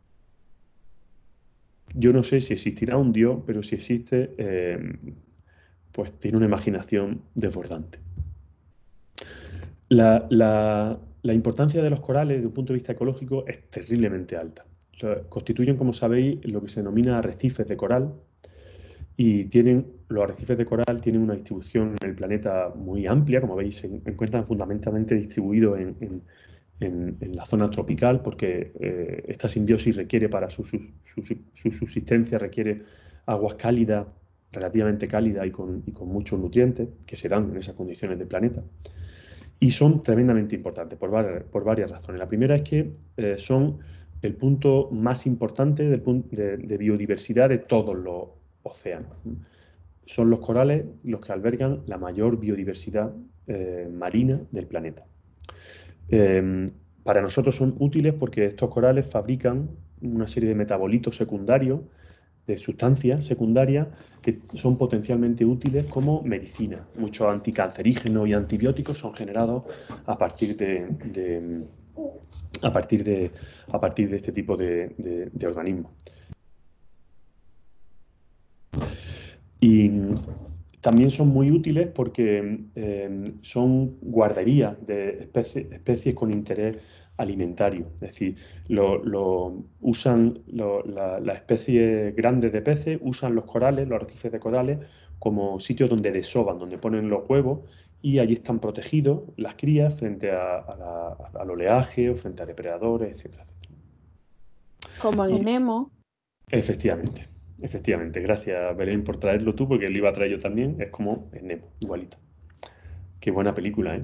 Yo no sé si existirá un dios, pero si existe, eh, pues tiene una imaginación desbordante. La, la, la importancia de los corales desde un punto de vista ecológico es terriblemente alta. O sea, constituyen, como sabéis, lo que se denomina arrecifes de coral y tienen, los arrecifes de coral tienen una distribución en el planeta muy amplia, como veis, se encuentran fundamentalmente distribuidos en, en, en, en la zona tropical porque eh, esta simbiosis requiere para su, su, su, su subsistencia, requiere aguas cálidas, relativamente cálidas y con, y con muchos nutrientes que se dan en esas condiciones del planeta. Y son tremendamente importantes por, var por varias razones. La primera es que eh, son el punto más importante del punto de, de biodiversidad de todos los océanos. Son los corales los que albergan la mayor biodiversidad eh, marina del planeta. Eh, para nosotros son útiles porque estos corales fabrican una serie de metabolitos secundarios, de sustancias secundarias que son potencialmente útiles como medicina. Muchos anticancerígenos y antibióticos son generados a partir de, de a partir de, a partir de este tipo de, de, de organismos. Y también son muy útiles porque eh, son guarderías de especies, especies con interés alimentario. Es decir, lo, lo usan lo, la, las especies grandes de peces, usan los corales, los arrecifes de corales, como sitios donde desovan, donde ponen los huevos y allí están protegidos las crías frente a, a la, al oleaje o frente a depredadores, etcétera, etcétera. Como el Y, Nemo. efectivamente. Efectivamente, gracias Belén por traerlo tú, porque lo iba a traer yo también. Es como el Nemo, igualito. Qué buena película, ¿eh?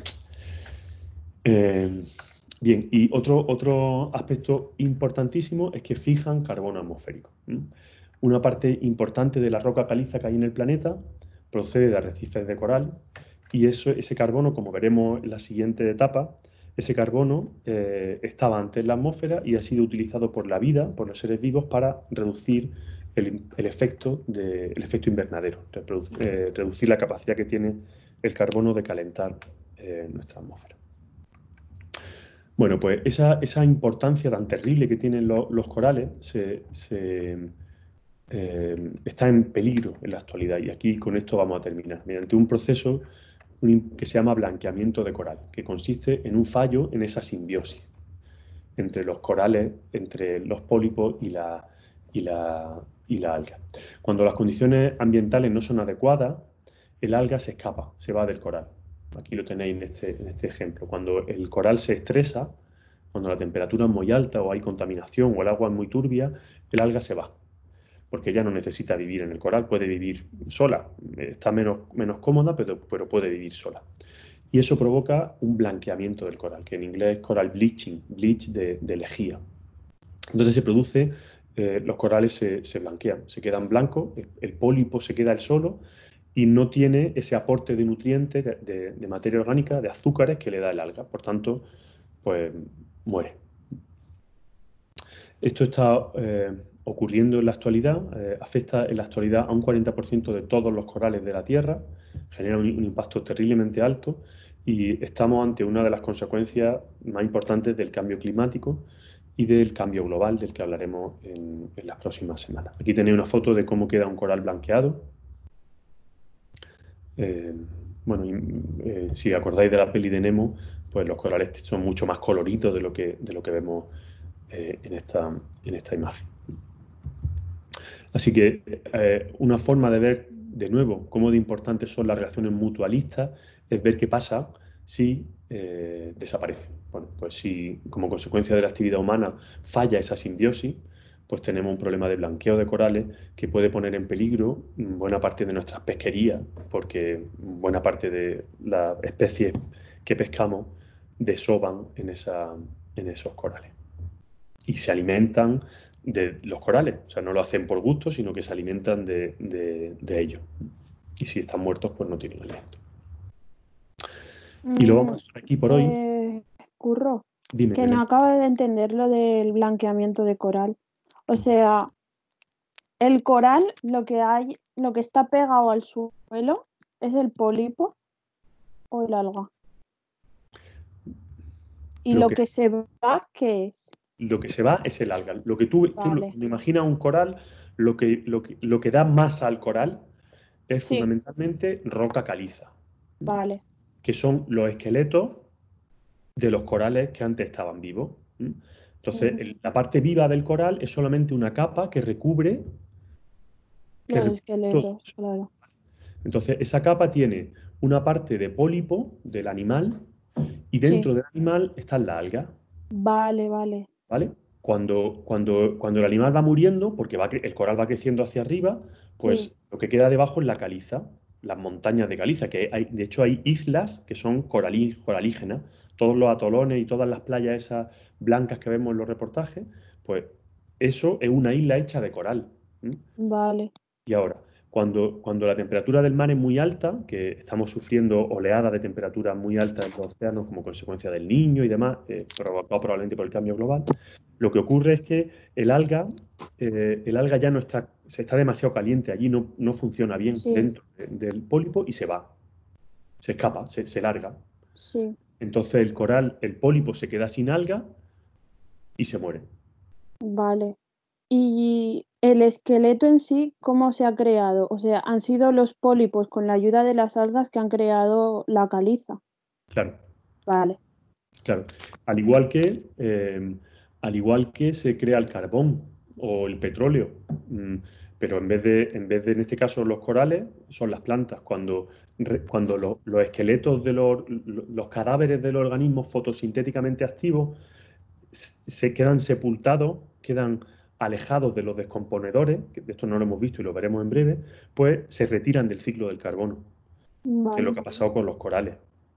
Eh, bien, y otro, otro aspecto importantísimo es que fijan carbono atmosférico. ¿m? Una parte importante de la roca caliza que hay en el planeta procede de arrecifes de coral y eso, ese carbono, como veremos en la siguiente etapa, ese carbono eh, estaba antes en la atmósfera y ha sido utilizado por la vida, por los seres vivos, para reducir el, el efecto, de, el efecto invernadero, eh, reducir la capacidad que tiene el carbono de calentar eh, nuestra atmósfera. Bueno, pues esa, esa importancia tan terrible que tienen lo, los corales se, se, eh, está en peligro en la actualidad y aquí con esto vamos a terminar, mediante un proceso un, que se llama blanqueamiento de coral, que consiste en un fallo en esa simbiosis entre los corales, entre los pólipos y la, y la, y la alga. Cuando las condiciones ambientales no son adecuadas, el alga se escapa, se va del coral. Aquí lo tenéis en este, en este ejemplo. Cuando el coral se estresa, cuando la temperatura es muy alta o hay contaminación o el agua es muy turbia, el alga se va, porque ya no necesita vivir en el coral, puede vivir sola. Está menos, menos cómoda, pero, pero puede vivir sola. Y eso provoca un blanqueamiento del coral, que en inglés es coral bleaching, bleach de, de lejía. Entonces se produce, eh, los corales se, se blanquean, se quedan blancos, el, el pólipo se queda el solo y no tiene ese aporte de nutrientes, de, de, de materia orgánica, de azúcares que le da el alga. Por tanto, pues muere. Esto está eh, ocurriendo en la actualidad, eh, afecta en la actualidad a un cuarenta por ciento de todos los corales de la Tierra, genera un, un impacto terriblemente alto y estamos ante una de las consecuencias más importantes del cambio climático y del cambio global del que hablaremos en, en las próximas semanas. Aquí tenéis una foto de cómo queda un coral blanqueado. Eh, bueno, y, eh, si acordáis de la peli de Nemo, pues los corales son mucho más coloridos de lo que, de lo que vemos eh, en, esta, en esta imagen. Así que eh, una forma de ver de nuevo cómo de importantes son las relaciones mutualistas es ver qué pasa si eh, desaparece. Bueno, pues si como consecuencia de la actividad humana falla esa simbiosis, pues tenemos un problema de blanqueo de corales que puede poner en peligro buena parte de nuestras pesquerías, porque buena parte de las especies que pescamos desovan en, esa, en esos corales y se alimentan de los corales. O sea, no lo hacen por gusto, sino que se alimentan de, de, de ellos. Y si están muertos, pues no tienen alimento. Y lo vamos a dejar aquí por hoy. Eh, Curro, Dime, que no Belén. acabo de entender lo del blanqueamiento de coral. O sea, el coral, lo que hay, lo que está pegado al suelo, ¿es el pólipo o el alga? Y Lo lo que, que se va, ¿qué es? lo que se va es el alga. Lo que tú, tú lo- Vale, me imaginas un coral, lo que, lo que, lo que da masa al coral es sí, fundamentalmente roca caliza, vale. que son los esqueletos de los corales que antes estaban vivos. ¿m? Entonces, Ujú. el- la parte viva del coral es solamente una capa que recubre, que Los recubre todo esqueletos, eso. claro. Entonces, esa capa tiene una parte de pólipo del animal y Sí, dentro del animal están las algas, vale, vale. ¿vale? Cuando, cuando, cuando el animal va muriendo, porque va, cre- el coral va creciendo hacia arriba, Sí, pues lo que queda debajo es la caliza, las montañas de caliza, que hay, de hecho hay islas que son coralí- coralígenas. Todos los atolones y todas las playas esas blancas que vemos en los reportajes, pues eso es una isla hecha de coral. ¿m? vale. Y ahora, cuando, cuando la temperatura del mar es muy alta, que estamos sufriendo oleadas de temperatura muy altas en los océanos como consecuencia del Niño y demás, eh, provocado probablemente por el cambio global, lo que ocurre es que el alga, eh, el alga ya no está, se está demasiado caliente, allí no, no funciona bien Sí, dentro de- del pólipo y se va, se escapa, se, se larga. sí, Entonces el coral, el pólipo se queda sin alga y se muere. vale. ¿Y el esqueleto en sí, cómo se ha creado? O sea, han sido los pólipos con la ayuda de las algas que han creado la caliza. Claro. Vale, Claro, al igual que, eh, al igual que se crea el carbón o el petróleo, mm, pero en vez de, en vez de, en este caso, los corales, son las plantas. Cuando, re- cuando lo- los esqueletos de los, lo- los cadáveres de los organismos fotosintéticamente activos s- se quedan sepultados, quedan alejados de los descomponedores, que de esto no lo hemos visto y lo veremos en breve, pues se retiran del ciclo del carbono, que es lo vale. que ha pasado con los corales,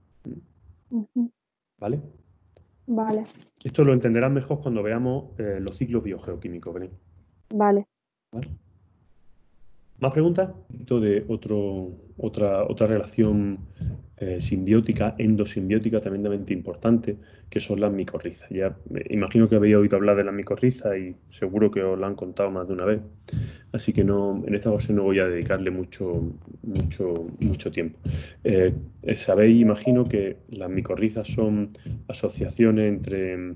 Ujú, ¿vale? vale, Esto lo entenderás mejor cuando veamos eh, los ciclos biogeoquímicos, Belén, vale. ¿vale? ¿Más preguntas? Esto de otro, otra, otra relación eh, simbiótica, endosimbiótica tremendamente importante, que son las micorrizas. Ya me imagino que habéis oído hablar de las micorrizas y seguro que os la han contado más de una vez. Así que no, en esta ocasión no voy a dedicarle mucho, mucho, mucho tiempo. Eh, sabéis, imagino, que las micorrizas son asociaciones entre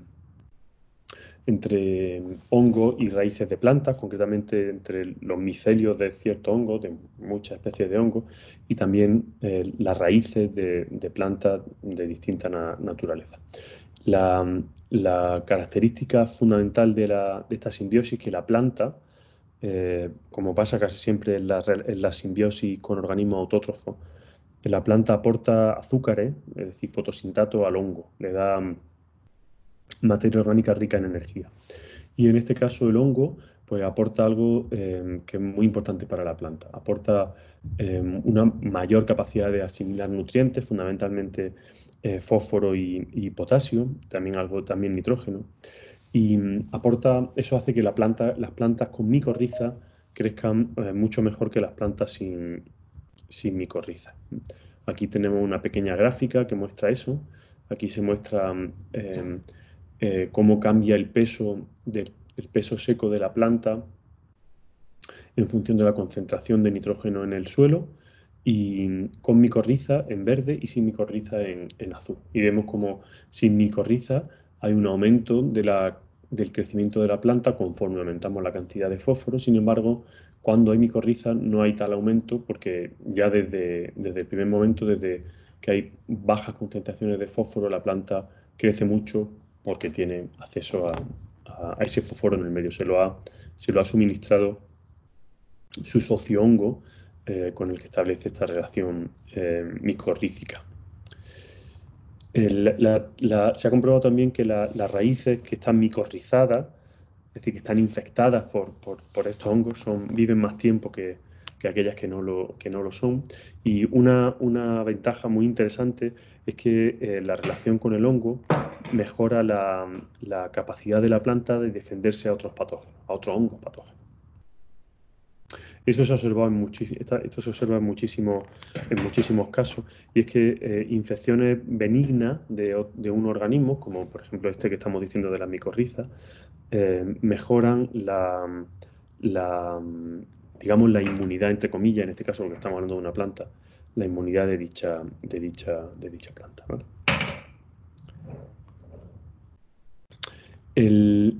entre hongos y raíces de plantas, concretamente entre los micelios de ciertos hongos, de muchas especies de hongos, y también eh, las raíces de, de plantas de distinta na naturaleza. La, la, característica fundamental de, la, de, esta simbiosis es que la planta, eh, como pasa casi siempre en la, en la simbiosis con organismos autótrofos, la planta aporta azúcares, es decir, fotosintato al hongo, le da materia orgánica rica en energía. Y en este caso el hongo pues aporta algo eh, que es muy importante para la planta. Aporta eh, una mayor capacidad de asimilar nutrientes, fundamentalmente eh, fósforo y, y, potasio, también algo también nitrógeno. Y mm, aporta, eso hace que la planta, las plantas con micorriza crezcan eh, mucho mejor que las plantas sin, sin micorriza. Aquí tenemos una pequeña gráfica que muestra eso. Aquí se muestra eh, eh, cómo cambia el peso, de, el peso seco de la planta en función de la concentración de nitrógeno en el suelo, y con micorriza en verde y sin micorriza en, en azul. Y vemos como sin micorriza hay un aumento de la, del crecimiento de la planta conforme aumentamos la cantidad de fósforo. Sin embargo, cuando hay micorriza no hay tal aumento porque ya desde, desde el primer momento, desde que hay bajas concentraciones de fósforo, la planta crece mucho porque tiene acceso a, a, a ese fósforo en el medio. Se lo ha, se lo ha suministrado su socio hongo eh, con el que establece esta relación eh, micorrícica. El, la, la, se ha comprobado también que la, las raíces que están micorrizadas, es decir, que están infectadas por, por, por estos hongos, son, viven más tiempo que, que aquellas que no lo, que no lo son. Y una, una ventaja muy interesante es que eh, la relación con el hongo mejora la, la capacidad de la planta de defenderse a otros patógenos, a otros hongos patógenos. Eso se ha observado en esto se observa en muchísimos, en muchísimos casos, y es que eh, infecciones benignas de, de, un organismo, como por ejemplo este que estamos diciendo de la micorriza, eh, mejoran la, la, digamos, la inmunidad, entre comillas, en este caso porque estamos hablando de una planta, la inmunidad de dicha, de dicha, de dicha planta, ¿vale? El,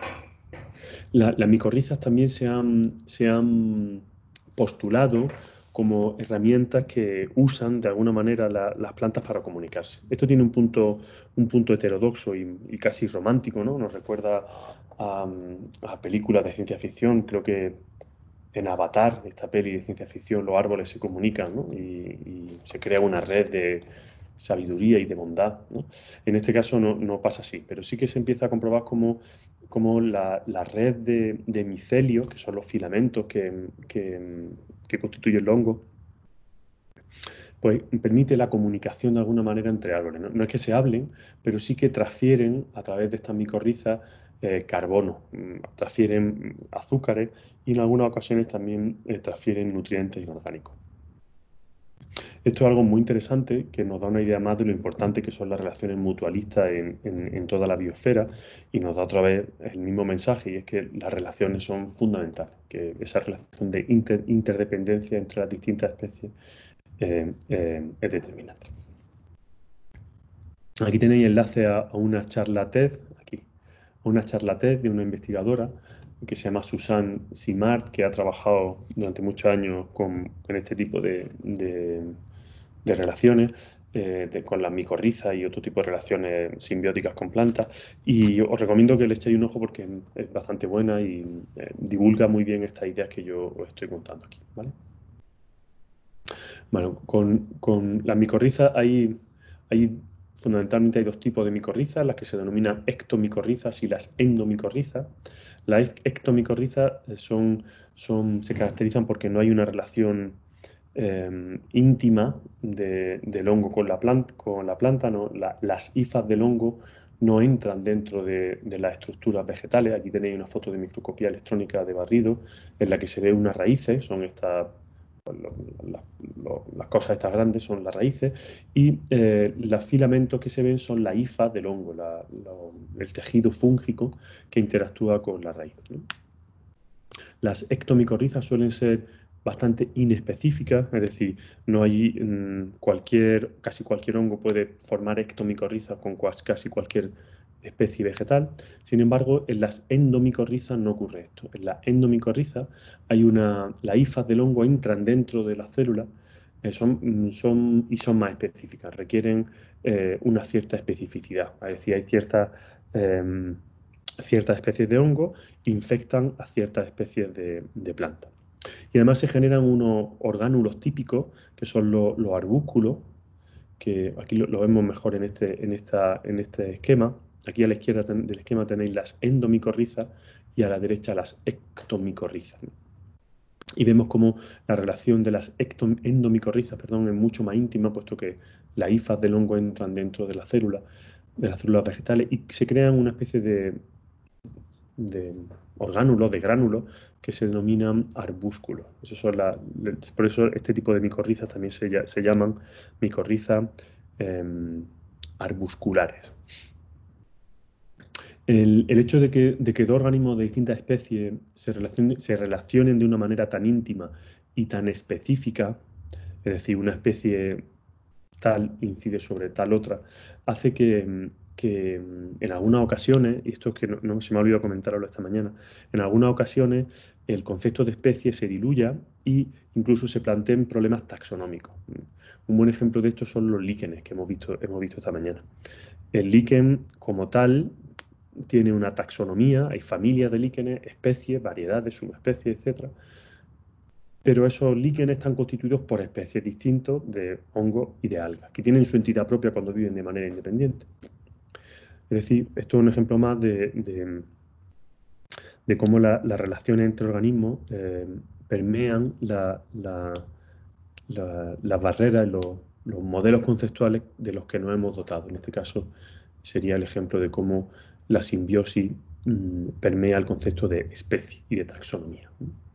la, las micorrizas también se han, se han postulado como herramientas que usan de alguna manera la, las plantas para comunicarse. Esto tiene un punto, un punto heterodoxo y, y casi romántico, ¿no? Nos recuerda a, a películas de ciencia ficción. Creo que en Avatar, esta peli de ciencia ficción, los árboles se comunican, ¿no? y, y se crea una red de sabiduría y de bondad, ¿no? En este caso no, no pasa así, pero sí que se empieza a comprobar cómo, cómo la, la red de, de micelios, que son los filamentos que, que, que constituyen el hongo, pues permite la comunicación de alguna manera entre árboles. No, no es que se hablen, pero sí que transfieren a través de estas micorrizas eh, carbono, mm, transfieren azúcares y en algunas ocasiones también eh, transfieren nutrientes inorgánicos. Esto es algo muy interesante que nos da una idea más de lo importante que son las relaciones mutualistas en, en, en toda la biosfera y nos da otra vez el mismo mensaje, y es que las relaciones son fundamentales, que esa relación de inter, interdependencia entre las distintas especies eh, eh, es determinante. Aquí tenéis enlace a, a una charla TED, aquí, a una charla TED de una investigadora que se llama Susan Simard, que ha trabajado durante muchos años con, con este tipo de, de, de relaciones, eh, de, con las micorrizas y otro tipo de relaciones simbióticas con plantas. Y os recomiendo que le echéis un ojo porque es bastante buena y eh, divulga muy bien estas ideas que yo os estoy contando aquí, ¿vale? Bueno, con, con las micorrizas hay, hay fundamentalmente hay dos tipos de micorrizas, las que se denominan ectomicorrizas y las endomicorrizas. Las ectomicorrizas son, son, se caracterizan porque no hay una relación eh, íntima de, del hongo con la planta, con la planta ¿no? La, las hifas del hongo no entran dentro de, de las estructuras vegetales. Aquí tenéis una foto de microscopía electrónica de barrido en la que se ve unas raíces, son estas pues, lo, la, lo, las cosas estas grandes son las raíces y eh, los filamentos que se ven son las hifas del hongo, la, lo, el tejido fúngico que interactúa con la raíz, ¿no? Las ectomicorrizas suelen ser bastante inespecíficas, es decir, no hay mmm, cualquier, casi cualquier hongo puede formar ectomicorrizas con casi cualquier especie vegetal. Sin embargo, en las endomicorrizas no ocurre esto. En las endomicorrizas hay una, las hifas del hongo entran dentro de las células eh, son, son, y son más específicas, requieren eh, una cierta especificidad. Es decir, hay ciertas eh, ciertas especies de hongo infectan a ciertas especies de, de plantas. Y además se generan unos orgánulos típicos, que son los, los arbúsculos, que aquí lo, lo vemos mejor en este, en, esta, en este esquema. Aquí a la izquierda ten, del esquema tenéis las endomicorrizas y a la derecha las ectomicorrizas. Y vemos cómo la relación de las endomicorrizas perdón, es mucho más íntima, puesto que las hifas del hongo entran dentro de la célula, de las células vegetales, y se crean una especie de, de orgánulos, de gránulos, que se denominan arbúsculos. Eso son la, por eso este tipo de micorrizas también se, se llaman micorrizas eh, arbusculares. El, el hecho de que, de que dos organismos de distintas especies se relacionen, se relacionen de una manera tan íntima y tan específica, es decir, una especie tal incide sobre tal otra, hace que, que en algunas ocasiones, y esto es que no, no se me ha olvidado comentarlo esta mañana, en algunas ocasiones el concepto de especie se diluya e incluso se planteen problemas taxonómicos. Un buen ejemplo de esto son los líquenes que hemos visto, hemos visto esta mañana. El líquen como tal tiene una taxonomía, hay familias de líquenes, especies, variedades, subespecies, etcétera. Pero esos líquenes están constituidos por especies distintas de hongos y de algas, que tienen su entidad propia cuando viven de manera independiente. Es decir, esto es un ejemplo más de, de, de cómo las la relaciones entre organismos eh, permean la, la, la, las barreras, los, los modelos conceptuales de los que nos hemos dotado. En este caso sería el ejemplo de cómo la simbiosis mmm, permea el concepto de especie y de taxonomía.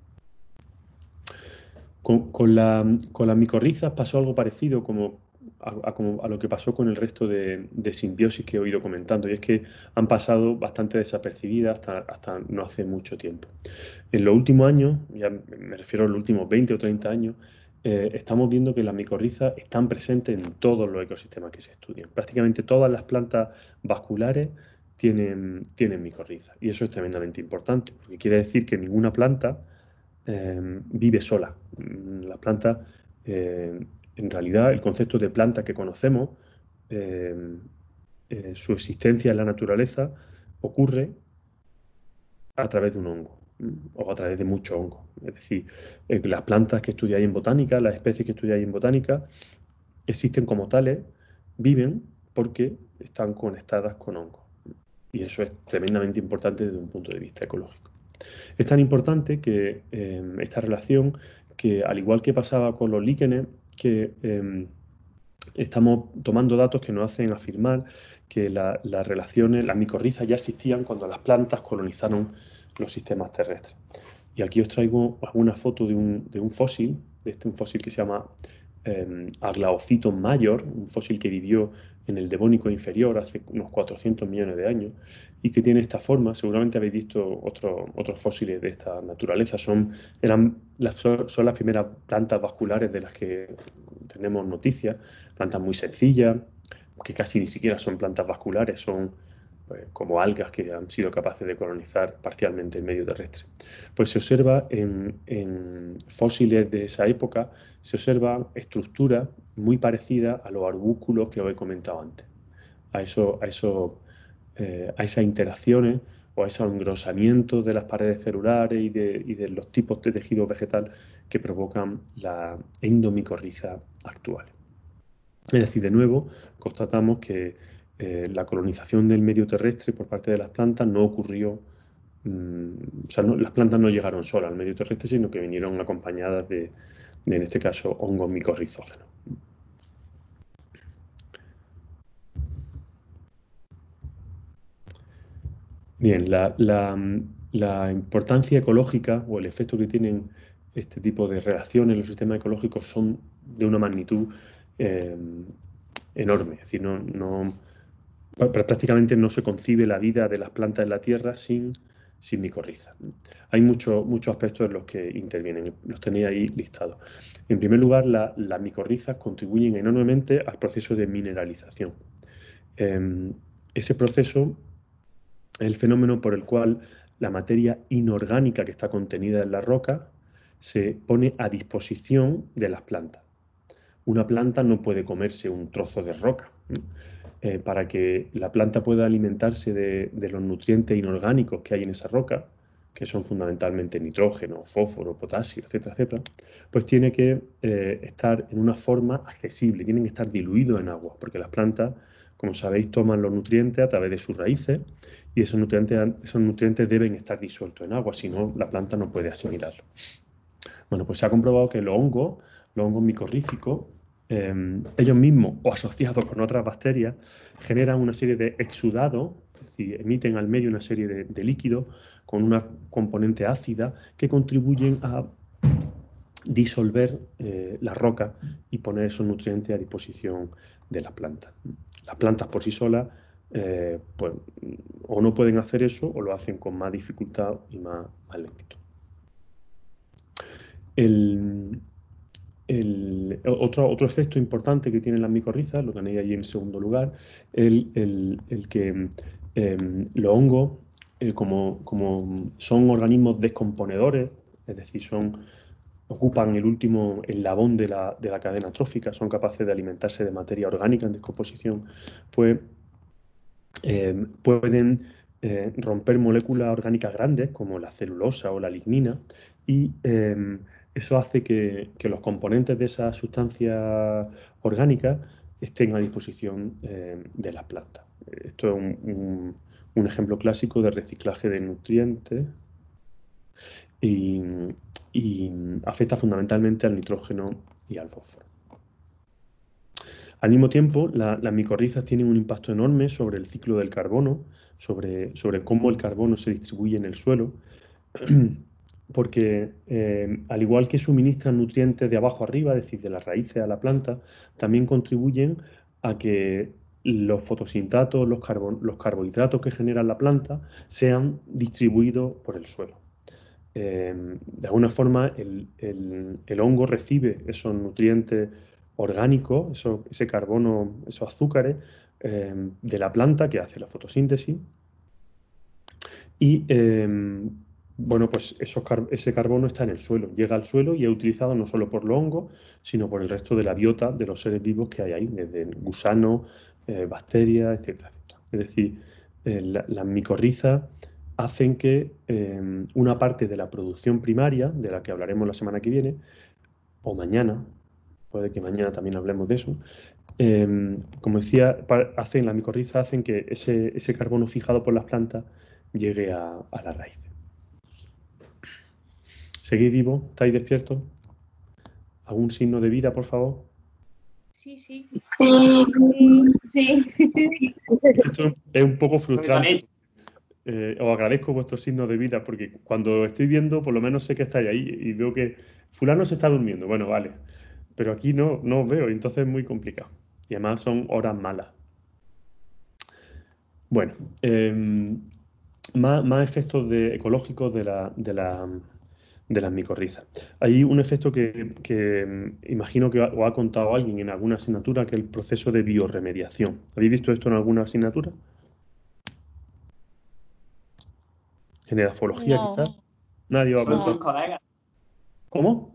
Con, con, la, con las micorrizas pasó algo parecido como a, a, como a lo que pasó con el resto de, de simbiosis que he oído comentando, y es que han pasado bastante desapercibidas hasta, hasta no hace mucho tiempo. En los últimos años, ya me refiero a los últimos veinte o treinta años, eh, estamos viendo que las micorrizas están presentes en todos los ecosistemas que se estudian. Prácticamente todas las plantas vasculares tienen, tienen micorrizas, y eso es tremendamente importante, porque quiere decir que ninguna planta Eh, vive sola. Las plantas, eh, en realidad, el concepto de planta que conocemos, eh, eh, su existencia en la naturaleza ocurre a través de un hongo o a través de muchos hongos. Es decir, eh, las plantas que estudiáis en botánica, las especies que estudiáis en botánica, existen como tales, viven porque están conectadas con hongos. Y eso es tremendamente importante desde un punto de vista ecológico. Es tan importante que eh, esta relación, que al igual que pasaba con los líquenes, que eh, estamos tomando datos que nos hacen afirmar que la, las relaciones, las micorrizas ya existían cuando las plantas colonizaron los sistemas terrestres. Y aquí os traigo alguna foto de un, de un fósil, de este un fósil que se llama eh, Aglaophyton major, un fósil que vivió en el Devónico inferior hace unos cuatrocientos millones de años y que tiene esta forma. Seguramente habéis visto otros otros fósiles de esta naturaleza. Son, eran las, son las primeras plantas vasculares de las que tenemos noticias, plantas muy sencillas, que casi ni siquiera son plantas vasculares, son pues, como algas que han sido capaces de colonizar parcialmente el medio terrestre. Pues se observa en, en fósiles de esa época, se observan estructuras muy parecidas a los arbúsculos que os he comentado antes, a, eso, a, eso, eh, a esas interacciones o a ese engrosamiento de las paredes celulares y de, y de los tipos de tejido vegetal que provocan la endomicorriza actual. Es decir, de nuevo, constatamos que eh, la colonización del medio terrestre por parte de las plantas no ocurrió, mmm, o sea, no, las plantas no llegaron solas al medio terrestre, sino que vinieron acompañadas de, de en este caso, hongos micorrizógenos. Bien, la, la, la importancia ecológica o el efecto que tienen este tipo de relaciones en los sistemas ecológicos son de una magnitud eh, enorme. Es decir, no, no, prácticamente no se concibe la vida de las plantas en la Tierra sin, sin micorriza. Hay muchos muchos aspectos en los que intervienen, los tenéis ahí listados. En primer lugar, la, las micorrizas contribuyen enormemente al proceso de mineralización. Eh, ese proceso es el fenómeno por el cual la materia inorgánica que está contenida en la roca se pone a disposición de las plantas. Una planta no puede comerse un trozo de roca. Eh, para que la planta pueda alimentarse de, de los nutrientes inorgánicos que hay en esa roca, que son fundamentalmente nitrógeno, fósforo, potasio, etcétera, etcétera, pues tiene que eh, estar en una forma accesible, tienen que estar diluidos en agua, porque las plantas, como sabéis, toman los nutrientes a través de sus raíces y esos nutrientes, esos nutrientes deben estar disueltos en agua, si no, la planta no puede asimilarlo. Bueno, pues se ha comprobado que los hongos, los hongos micorríficos, eh, ellos mismos o asociados con otras bacterias, generan una serie de exudados, es decir, emiten al medio una serie de, de líquidos con una componente ácida que contribuyen a disolver eh, la roca y poner esos nutrientes a disposición de las plantas. Las plantas por sí solas eh, pues, o no pueden hacer eso o lo hacen con más dificultad y más, más lentitud. El, el, otro, otro efecto importante que tienen las micorrizas, lo tenéis ahí en segundo lugar, el, el, el que eh, los hongos, eh, como, como son organismos descomponedores, es decir, son, ocupan el último eslabón de la, de la cadena trófica, son capaces de alimentarse de materia orgánica en descomposición, pues eh, pueden eh, romper moléculas orgánicas grandes como la celulosa o la lignina y eh, eso hace que, que, los componentes de esas sustancias orgánicas estén a disposición eh, de las plantas. Esto es un, un, un ejemplo clásico de reciclaje de nutrientes y, y afecta fundamentalmente al nitrógeno y al fósforo. Al mismo tiempo, la, las micorrizas tienen un impacto enorme sobre el ciclo del carbono, sobre, sobre cómo el carbono se distribuye en el suelo, porque eh, al igual que suministran nutrientes de abajo arriba, es decir, de las raíces a la planta, también contribuyen a que los fotosintatos, los, carbon, los carbohidratos que genera la planta, sean distribuidos por el suelo. Eh, de alguna forma, el, el, el hongo recibe esos nutrientes orgánicos, eso, ese carbono, esos azúcares eh, de la planta que hace la fotosíntesis y eh, bueno, pues esos car ese carbono está en el suelo, llega al suelo y es utilizado no solo por los hongos, sino por el resto de la biota de los seres vivos que hay ahí, desde gusanos, eh, bacterias, etcétera, etcétera. Es decir, eh, la, las micorrizas hacen que eh, una parte de la producción primaria, de la que hablaremos la semana que viene, o mañana, puede que mañana también hablemos de eso, eh, como decía, hacen, las micorrizas hacen que ese, ese carbono fijado por las plantas llegue a, a la raíz. ¿Seguís vivos? ¿Estáis despiertos? ¿Algún signo de vida, por favor? Sí, sí. Sí, Sí. Esto es un poco frustrante. Eh, os agradezco vuestros signos de vida porque cuando estoy viendo, por lo menos sé que estáis ahí y veo que fulano se está durmiendo. Bueno, vale. Pero aquí no, no os veo y entonces es muy complicado. Y además son horas malas. Bueno, eh, más, más efectos de, ecológicos de, la, de, la, de las micorrizas. Hay un efecto que, que mm, imagino que os ha contado alguien en alguna asignatura, que es el proceso de biorremediación. ¿Habéis visto esto en alguna asignatura? En edafología, No. quizás. Nadie os ha son contado. sus colegas. ¿Cómo?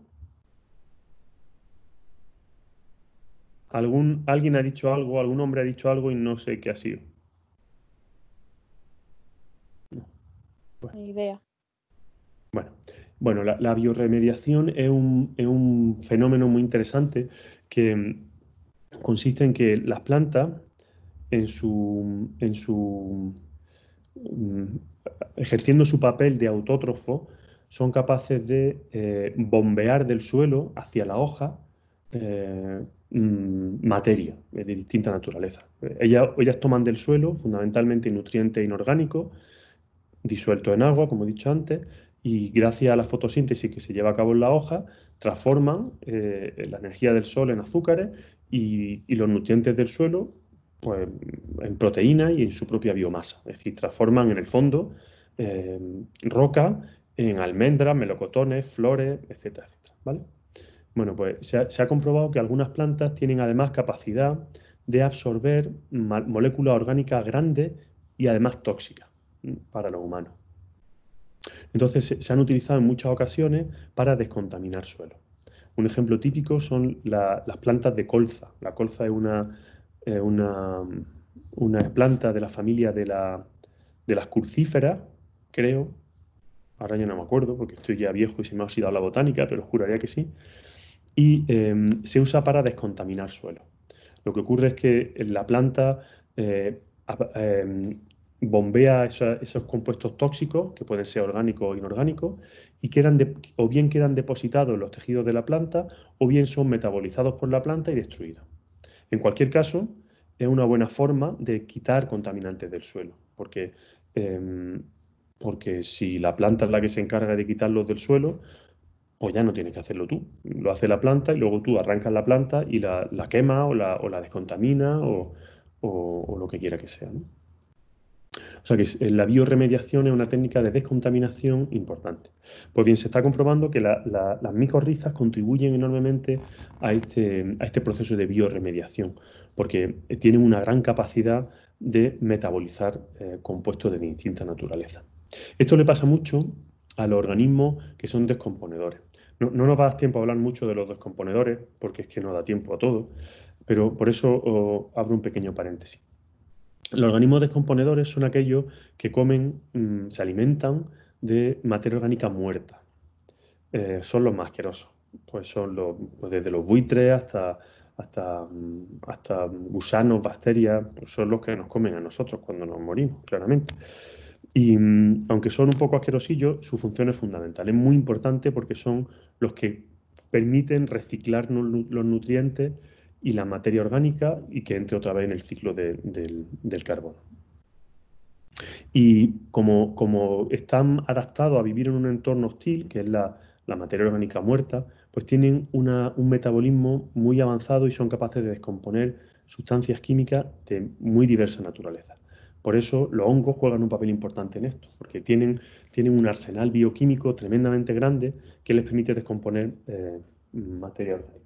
¿Algún, alguien ha dicho algo, algún hombre ha dicho algo y no sé qué ha sido? Ni idea. Bueno, bueno la, la biorremediación es un, es un fenómeno muy interesante que mm, consiste en que las plantas, en su, en su mm, ejerciendo su papel de autótrofo, son capaces de eh, bombear del suelo hacia la hoja eh, mm, materia de distinta naturaleza. Ellas, ellas toman del suelo fundamentalmente nutrientes inorgánicos disueltos en agua, como he dicho antes, y gracias a la fotosíntesis que se lleva a cabo en la hoja, transforman eh, la energía del sol en azúcares y, y los nutrientes del suelo pues, en proteínas y en su propia biomasa. Es decir, transforman en el fondo eh, roca en almendras, melocotones, flores, etcétera, etcétera. ¿Vale? Bueno, pues se ha, se ha comprobado que algunas plantas tienen además capacidad de absorber moléculas orgánicas grandes y además tóxicas para los humanos. Entonces se, se han utilizado en muchas ocasiones para descontaminar suelo. Un ejemplo típico son la, las plantas de colza. La colza es una, eh, una, una planta de la familia de, la, de las curcíferas, creo. Ahora ya no me acuerdo porque estoy ya viejo y se me ha oxidado la botánica, pero juraría que sí. Y eh, se usa para descontaminar suelo. Lo que ocurre es que la planta eh, eh, bombea esos, esos compuestos tóxicos, que pueden ser orgánicos o inorgánicos, y quedan de, o bien quedan depositados en los tejidos de la planta, o bien son metabolizados por la planta y destruidos. En cualquier caso, es una buena forma de quitar contaminantes del suelo, porque, eh, porque si la planta es la que se encarga de quitarlos del suelo, pues ya no tienes que hacerlo tú. Lo hace la planta y luego tú arrancas la planta y la, la quemas o la, o la descontamina o, o, o lo que quiera que sea, ¿no? O sea que la biorremediación es una técnica de descontaminación importante. Pues bien, se está comprobando que la, la, las micorrizas contribuyen enormemente a este, a este proceso de biorremediación, porque tienen una gran capacidad de metabolizar eh, compuestos de distinta naturaleza. Esto le pasa mucho a los organismos que son descomponedores. No, no nos va a dar tiempo a hablar mucho de los descomponedores, porque es que no da tiempo a todo, pero por eso oh, abro un pequeño paréntesis. Los organismos descomponedores son aquellos que comen, mmm, se alimentan de materia orgánica muerta. Eh, son los más asquerosos. Pues son los, pues desde los buitres hasta, hasta, hasta gusanos, bacterias, pues son los que nos comen a nosotros cuando nos morimos, claramente. Y mmm, aunque son un poco asquerosillos, su función es fundamental. Es muy importante porque son los que permiten reciclar los nutrientes y la materia orgánica y que entre otra vez en el ciclo de, del, del carbono. Y como, como están adaptados a vivir en un entorno hostil, que es la, la materia orgánica muerta, pues tienen una, un metabolismo muy avanzado y son capaces de descomponer sustancias químicas de muy diversa naturaleza. Por eso los hongos juegan un papel importante en esto, porque tienen, tienen un arsenal bioquímico tremendamente grande que les permite descomponer eh, materia orgánica.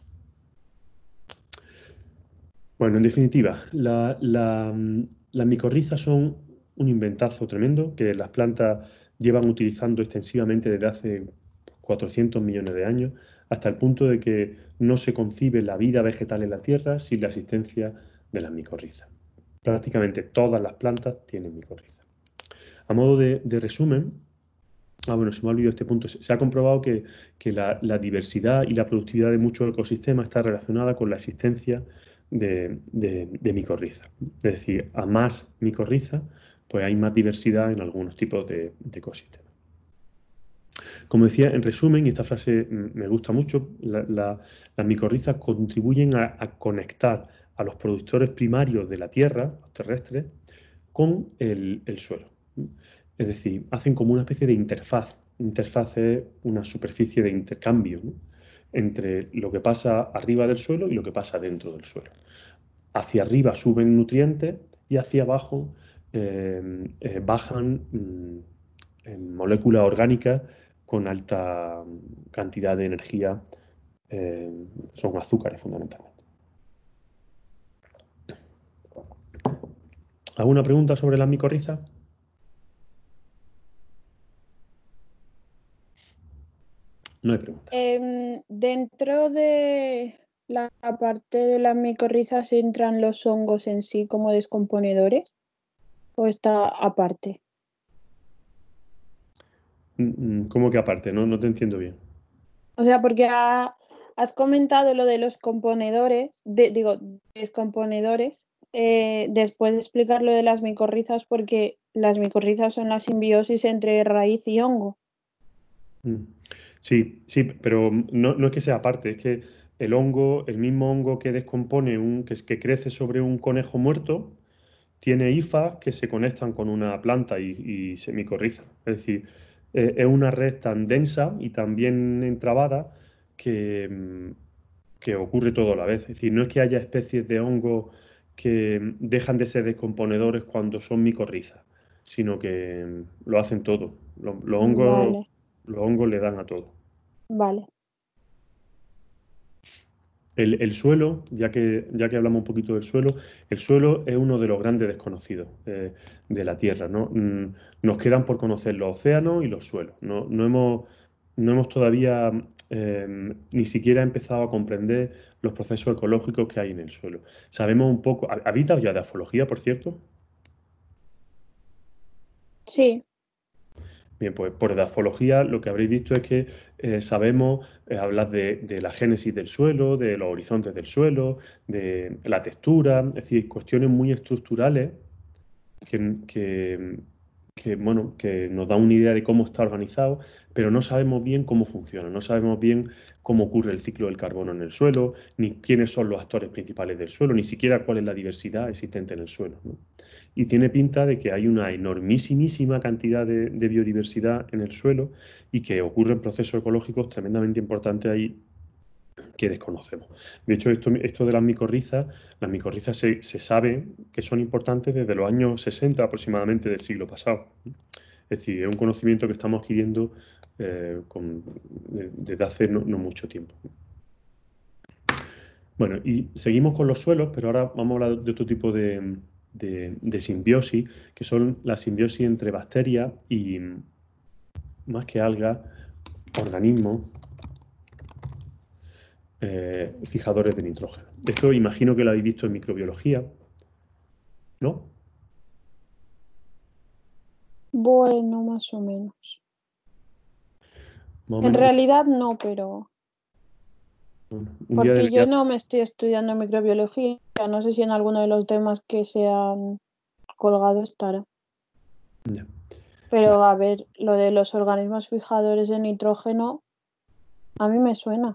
Bueno, en definitiva, la, la, las micorrizas son un inventazo tremendo que las plantas llevan utilizando extensivamente desde hace cuatrocientos millones de años, hasta el punto de que no se concibe la vida vegetal en la Tierra sin la existencia de las micorrizas. Prácticamente todas las plantas tienen micorrizas. A modo de, de resumen, ah, bueno, se me ha olvidado este punto, se, se ha comprobado que, que la, la diversidad y la productividad de muchos ecosistemas está relacionada con la existencia de, de, de micorrizas. Es decir, a más micorrizas, pues hay más diversidad en algunos tipos de, de ecosistemas. Como decía, en resumen, y esta frase me gusta mucho, la, la, las micorrizas contribuyen a, a conectar a los productores primarios de la Tierra, los terrestres, con el, el suelo. Es decir, hacen como una especie de interfaz. Interfaz es una superficie de intercambio, ¿no?, entre lo que pasa arriba del suelo y lo que pasa dentro del suelo. Hacia arriba suben nutrientes y hacia abajo eh, eh, bajan mm, moléculas orgánicas con alta cantidad de energía, eh, son azúcares fundamentalmente. ¿Alguna pregunta sobre las micorrizas? No hay pregunta. Em, dentro de la parte de las micorrizas entran los hongos en sí como descomponedores, ¿o está aparte? ¿Cómo que aparte? No, no te entiendo bien. O sea, porque ha- has comentado lo de los componedores, de- digo, descomponedores, eh, después de explicar lo de las micorrizas, porque las micorrizas son la simbiosis entre raíz y hongo. Mm. Sí, sí, pero no, no es que sea aparte, es que el hongo, el mismo hongo que descompone, un, que, es- que crece sobre un conejo muerto, tiene hifas que se conectan con una planta y, y se micorrizan. Es decir, eh, es una red tan densa y tan bien entrabada que, mm, que ocurre todo a la vez. Es decir, no es que haya especies de hongo que mm, dejan de ser descomponedores cuando son micorrizas, sino que mm, lo hacen todo. Los, los hongos, Vale, los hongos le dan a todo. vale. El, el suelo, ya que, ya que hablamos un poquito del suelo, el suelo es uno de los grandes desconocidos eh, de la Tierra, ¿no? Mm, Nos quedan por conocer los océanos y los suelos. No, no hemos, no hemos todavía eh, ni siquiera empezado a comprender los procesos ecológicos que hay en el suelo. Sabemos un poco. ¿Habéis dado ya de afología, por cierto? Sí, Bien, pues por edafología lo que habréis visto es que eh, sabemos eh, hablar de, de la génesis del suelo, de los horizontes del suelo, de la textura, es decir, cuestiones muy estructurales que, que, que, bueno, que nos dan una idea de cómo está organizado, pero no sabemos bien cómo funciona, no sabemos bien cómo ocurre el ciclo del carbono en el suelo, ni quiénes son los actores principales del suelo, ni siquiera cuál es la diversidad existente en el suelo, ¿no? Y tiene pinta de que hay una enormísima cantidad de, de biodiversidad en el suelo y que ocurren procesos ecológicos tremendamente importantes ahí que desconocemos. De hecho, esto, esto de las micorrizas, las micorrizas se, se sabe que son importantes desde los años sesenta aproximadamente del siglo pasado. Es decir, es un conocimiento que estamos adquiriendo eh, con, de, desde hace no, no mucho tiempo. Bueno, y seguimos con los suelos, pero ahora vamos a hablar de otro tipo de, de, de simbiosis, que son la simbiosis entre bacterias y, más que algas, organismos eh, fijadores de nitrógeno. Esto imagino que lo habéis visto en microbiología, ¿no? bueno, más o menos. Más o En menos. realidad no, pero Bueno, un día porque yo debería. no me estoy estudiando microbiología, no sé si en alguno de los temas que se han colgado estará. Ya. Pero Vale. a ver, lo de los organismos fijadores de nitrógeno, a mí me suena.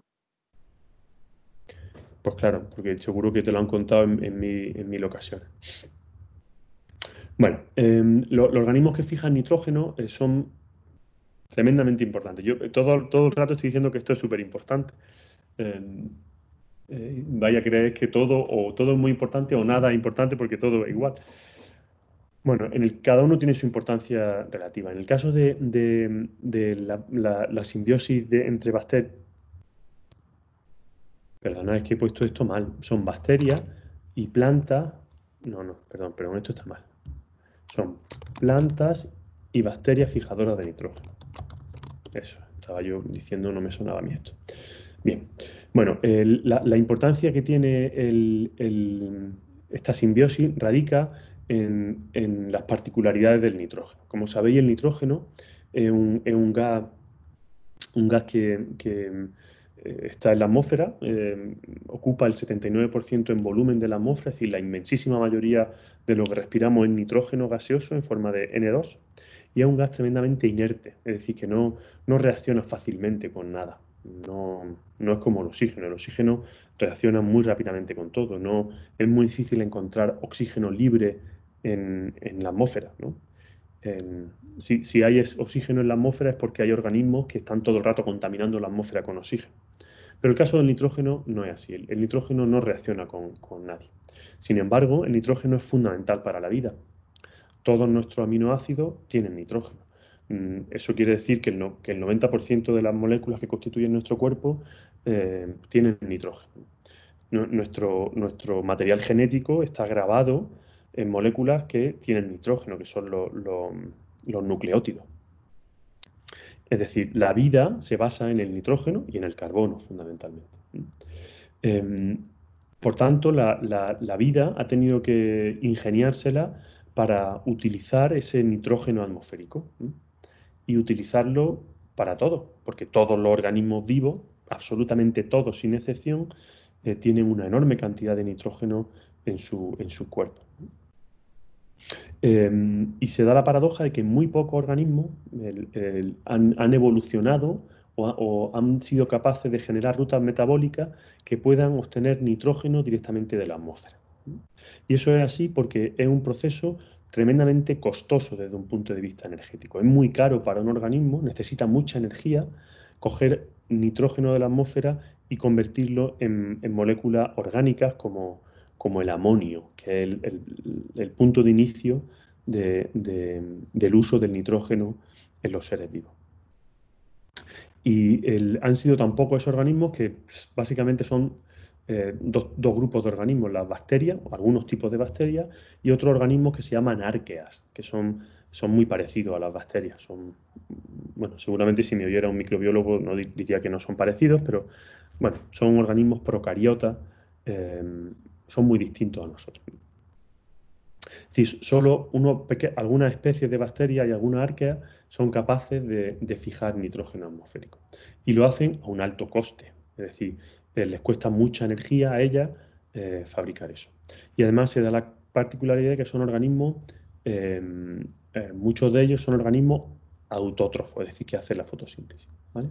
Pues claro, porque seguro que te lo han contado en, en mil, en mil ocasiones. Bueno, eh, lo- los organismos que fijan nitrógeno eh, son tremendamente importantes. Yo eh, todo, todo el rato estoy diciendo que esto es súper importante. Eh, eh, vaya a creer que todo o todo es muy importante o nada es importante porque todo es igual. Bueno, en el, cada uno tiene su importancia relativa. En el caso de, de- de la, la- la simbiosis de- entre bacterias, perdona, es que he puesto esto mal. Son bacterias y plantas. No, no, perdón, perdón, esto está mal. Son plantas y bacterias fijadoras de nitrógeno. Eso, estaba yo diciendo, no me sonaba a mí esto. Bien, bueno, el, la, la importancia que tiene el, el, esta simbiosis radica en, en las particularidades del nitrógeno. Como sabéis, el nitrógeno es un, es un gas, un gas que, que eh, está en la atmósfera, eh, ocupa el setenta y nueve por ciento en volumen de la atmósfera, es decir, la inmensísima mayoría de lo que respiramos es nitrógeno gaseoso en forma de ene dos, y es un gas tremendamente inerte, es decir, que no, no reacciona fácilmente con nada. No, no es como el oxígeno. El oxígeno reacciona muy rápidamente con todo. No, es muy difícil encontrar oxígeno libre en, en la atmósfera, ¿no? En, si, si hay oxígeno en la atmósfera es porque hay organismos que están todo el rato contaminando la atmósfera con oxígeno. Pero el caso del nitrógeno no es así. El, el nitrógeno no reacciona con, con nadie. Sin embargo, el nitrógeno es fundamental para la vida. Todos nuestros aminoácidos tienen nitrógeno. Eso quiere decir que el, no, que el noventa por ciento de las moléculas que constituyen nuestro cuerpo eh, tienen nitrógeno. Nuestro, nuestro material genético está grabado en moléculas que tienen nitrógeno, que son lo, lo, los nucleótidos. Es decir, la vida se basa en el nitrógeno y en el carbono, fundamentalmente. Eh, por tanto, la, la, la vida ha tenido que ingeniársela para utilizar ese nitrógeno atmosférico y utilizarlo para todo, porque todos los organismos vivos, absolutamente todos sin excepción, eh, tienen una enorme cantidad de nitrógeno en su, en su cuerpo. Eh, y se da la paradoja de que muy pocos organismos el, el, han, han evolucionado o, o han sido capaces de generar rutas metabólicas que puedan obtener nitrógeno directamente de la atmósfera. Y eso es así porque es un proceso tremendamente costoso desde un punto de vista energético. Es muy caro para un organismo, necesita mucha energía coger nitrógeno de la atmósfera y convertirlo en, en moléculas orgánicas como, como el amonio, que es el, el, el punto de inicio de, de, del uso del nitrógeno en los seres vivos. Y el, han sido tan pocos esos organismos que pues, básicamente son eh, dos, dos grupos de organismos, las bacterias, o algunos tipos de bacterias, y otros organismos que se llaman arqueas, que son, son muy parecidos a las bacterias. Son, bueno, seguramente si me oyera un microbiólogo no diría que no son parecidos, pero bueno, son organismos procariotas, eh, son muy distintos a nosotros. Es decir, solo uno, algunas especies de bacterias y algunas arqueas son capaces de, de fijar nitrógeno atmosférico. Y lo hacen a un alto coste, es decir, eh, les cuesta mucha energía a ellas eh, fabricar eso. Y además se da la particularidad de que son organismos, eh, eh, muchos de ellos son organismos autótrofos, es decir, que hacen la fotosíntesis, ¿vale?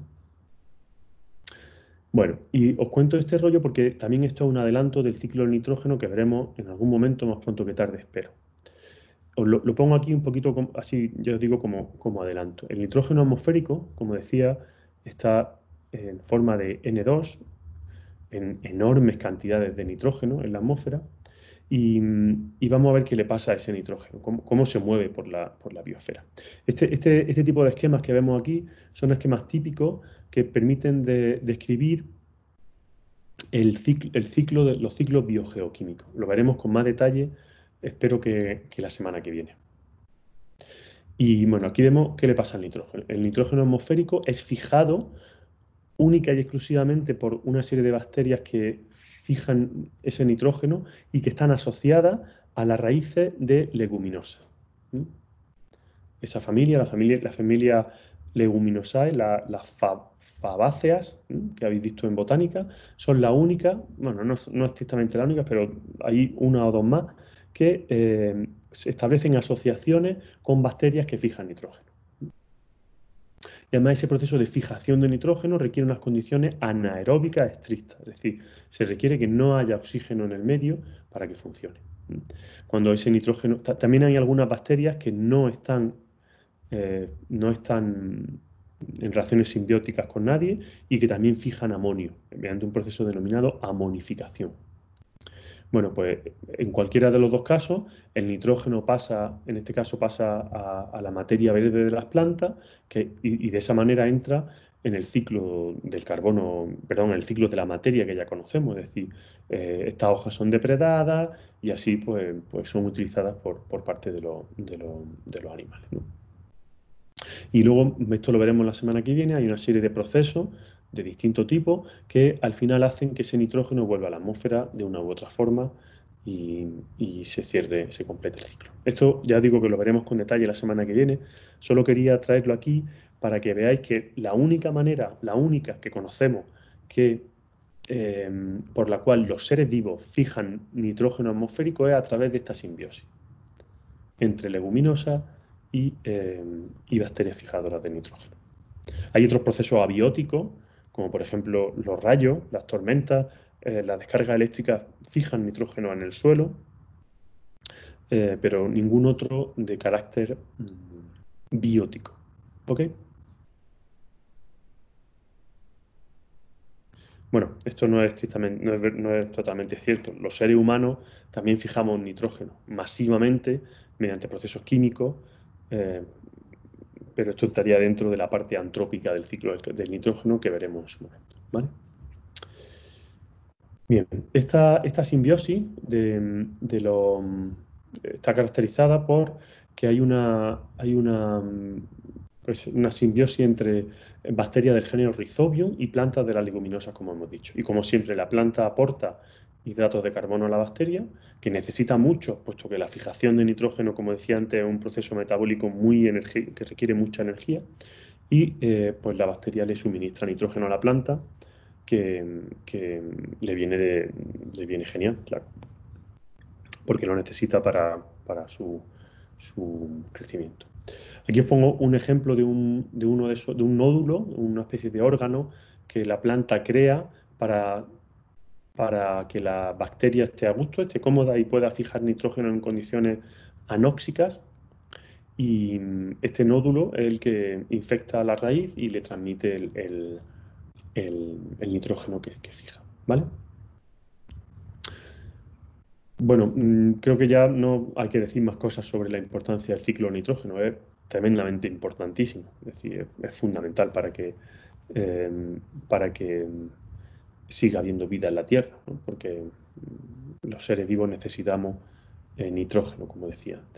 Bueno, y os cuento este rollo porque también esto es un adelanto del ciclo del nitrógeno que veremos en algún momento, más pronto que tarde, espero. Os lo, lo pongo aquí un poquito como, así, yo os digo como, como adelanto. El nitrógeno atmosférico, como decía, está en forma de ene dos, en enormes cantidades de nitrógeno en la atmósfera, y, y vamos a ver qué le pasa a ese nitrógeno, cómo, cómo se mueve por la, por la biosfera. Este, este, este tipo de esquemas que vemos aquí son esquemas típicos que permiten de, describir el ciclo, el ciclo de, los ciclos biogeoquímicos. Lo veremos con más detalle, espero que, que la semana que viene. Y bueno, aquí vemos qué le pasa al nitrógeno. El nitrógeno atmosférico es fijado única y exclusivamente por una serie de bacterias que fijan ese nitrógeno y que están asociadas a las raíces de leguminosas. ¿Mm? Esa familia, la familia, la familia Leguminosae, la, las fa, fabáceas, ¿mm? que habéis visto en botánica, son la única, bueno, no, no estrictamente la única, pero hay una o dos más, que eh, se establecen asociaciones con bacterias que fijan nitrógeno. Y además ese proceso de fijación de nitrógeno requiere unas condiciones anaeróbicas estrictas, es decir, se requiere que no haya oxígeno en el medio para que funcione. Cuando ese nitrógeno... También hay algunas bacterias que no están, eh, no están en relaciones simbióticas con nadie y que también fijan amonio, mediante un proceso denominado amonificación. Bueno, pues en cualquiera de los dos casos, el nitrógeno pasa, en este caso pasa a, a la materia verde de las plantas que, y, y de esa manera entra en el ciclo del carbono, perdón, en el ciclo de la materia que ya conocemos, es decir, eh, estas hojas son depredadas y así pues, pues son utilizadas por, por parte de, lo, de, lo, de los animales, ¿no? Y luego, esto lo veremos la semana que viene, hay una serie de procesos de distinto tipo que al final hacen que ese nitrógeno vuelva a la atmósfera de una u otra forma y, y se cierre, se complete el ciclo. Esto ya digo que lo veremos con detalle la semana que viene, solo quería traerlo aquí para que veáis que la única manera, la única que conocemos que, eh, por la cual los seres vivos fijan nitrógeno atmosférico es a través de esta simbiosis entre leguminosas y, eh, y bacterias fijadoras de nitrógeno. Hay otros procesos abióticos, como por ejemplo los rayos, las tormentas, eh, las descargas eléctricas fijan nitrógeno en el suelo, eh, pero ningún otro de carácter mm, biótico. ¿Ok? Bueno, esto no es, estrictamente, no es, no es totalmente cierto. Los seres humanos también fijamos nitrógeno masivamente mediante procesos químicos, eh, pero esto estaría dentro de la parte antrópica del ciclo del, del nitrógeno que veremos en su momento. ¿Vale? Bien, esta, esta simbiosis de, de lo, está caracterizada por que hay una, hay una, pues una simbiosis entre bacterias del género Rhizobium y plantas de las leguminosas, como hemos dicho. Y como siempre, la planta aporta hidratos de carbono a la bacteria, que necesita mucho, puesto que la fijación de nitrógeno, como decía antes, es un proceso metabólico muy que requiere mucha energía, y eh, pues la bacteria le suministra nitrógeno a la planta, que, que le, viene de, le viene genial, claro, porque lo necesita para, para su, su crecimiento. Aquí os pongo un ejemplo de un, de uno de, esos, de un nódulo, una especie de órgano que la planta crea para, para que la bacteria esté a gusto, esté cómoda y pueda fijar nitrógeno en condiciones anóxicas. Y este nódulo es el que infecta a la raíz y le transmite el, el, el, el nitrógeno que, que fija, ¿vale? Bueno, mmm, creo que ya no hay que decir más cosas sobre la importancia del ciclo de nitrógeno. Es tremendamente importantísimo, es decir, es, es fundamental para que, eh, para que siga habiendo vida en la Tierra, ¿no? Porque los seres vivos necesitamos eh, nitrógeno, como decía antes.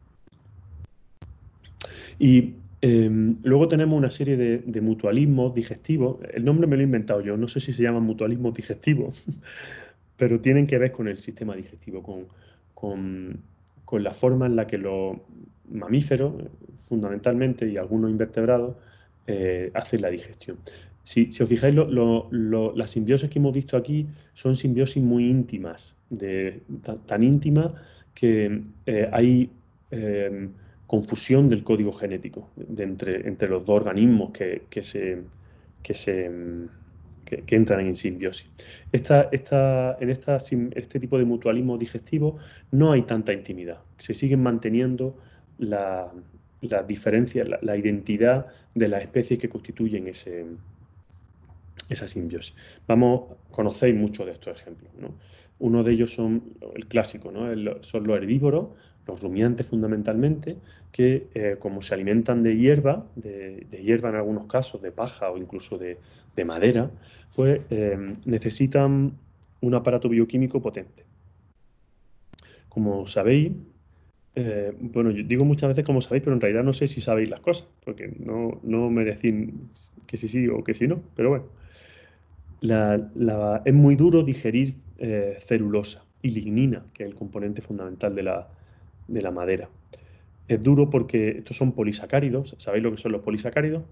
Y eh, luego tenemos una serie de, de mutualismos digestivos. El nombre me lo he inventado yo, no sé si se llaman mutualismos digestivos, pero tienen que ver con el sistema digestivo, con, con, con la forma en la que los mamíferos, fundamentalmente, y algunos invertebrados, eh, hacen la digestión. Si, si os fijáis, lo, lo, lo, las simbiosis que hemos visto aquí son simbiosis muy íntimas, de, tan, tan íntimas que eh, hay eh, confusión del código genético de entre, entre los dos organismos que, que, se, que, se, que, que entran en simbiosis. Esta, esta, en esta, este tipo de mutualismo digestivo no hay tanta intimidad. Se siguen manteniendo la, la diferencia, la, la identidad de las especies que constituyen ese, esa simbiosis. Vamos, conocéis muchos de estos ejemplos, ¿no? Uno de ellos son el clásico, ¿no? El, son los herbívoros, los rumiantes fundamentalmente, que eh, como se alimentan de hierba, de, de hierba en algunos casos, de paja o incluso de, de madera, pues eh, necesitan un aparato bioquímico potente. Como sabéis, eh, bueno, yo digo muchas veces como sabéis, pero en realidad no sé si sabéis las cosas, porque no, no me decís que sí sí o que sí no, pero bueno. La, la, es muy duro digerir eh, celulosa y lignina, que es el componente fundamental de la, de la madera. Es duro porque estos son polisacáridos. ¿Sabéis lo que son los polisacáridos?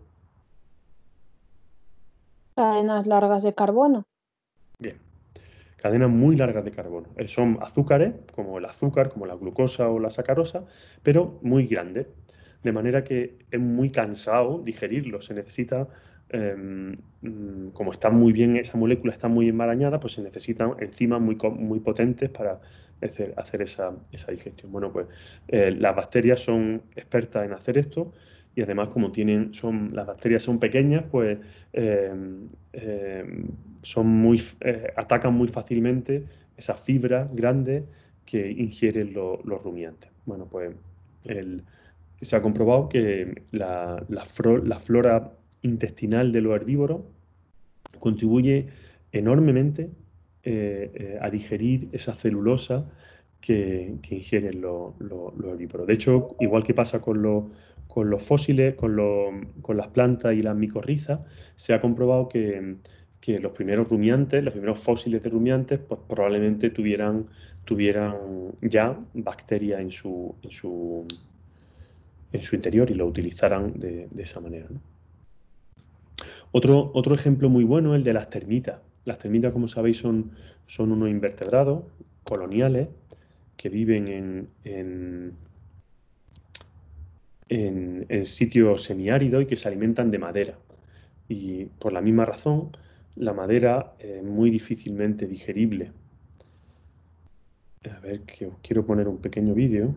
Cadenas largas de carbono. Bien. Cadenas muy largas de carbono. Son azúcares, como el azúcar, como la glucosa o la sacarosa, pero muy grandes. De manera que es muy cansado digerirlo. Se necesita, eh, como está muy bien, esa molécula está muy enmarañada, pues se necesitan enzimas muy, muy potentes para hacer, hacer esa, esa digestión. Bueno, pues eh, las bacterias son expertas en hacer esto. Y además, como tienen, son, las bacterias son pequeñas, pues eh, eh, son muy, eh, atacan muy fácilmente esas fibras grandes que ingieren lo, los rumiantes. Bueno, pues el, se ha comprobado que la, la, la flora intestinal de los herbívoros contribuye enormemente eh, eh, a digerir esa celulosa que, que ingieren los, los, los herbívoros. De hecho, igual que pasa con los, con los fósiles, con, los, con las plantas y las micorrizas, se ha comprobado que, que los primeros rumiantes, los primeros fósiles de rumiantes, pues probablemente tuvieran, tuvieran ya bacterias en su, en su, en su interior y lo utilizaran de, de esa manera, ¿no? Otro, otro ejemplo muy bueno es el de las termitas. Las termitas, como sabéis, son, son unos invertebrados coloniales que viven en, en, en, en sitios semiáridos y que se alimentan de madera. Y por la misma razón, la madera es muy difícilmente digerible. A ver, que os quiero poner un pequeño vídeo,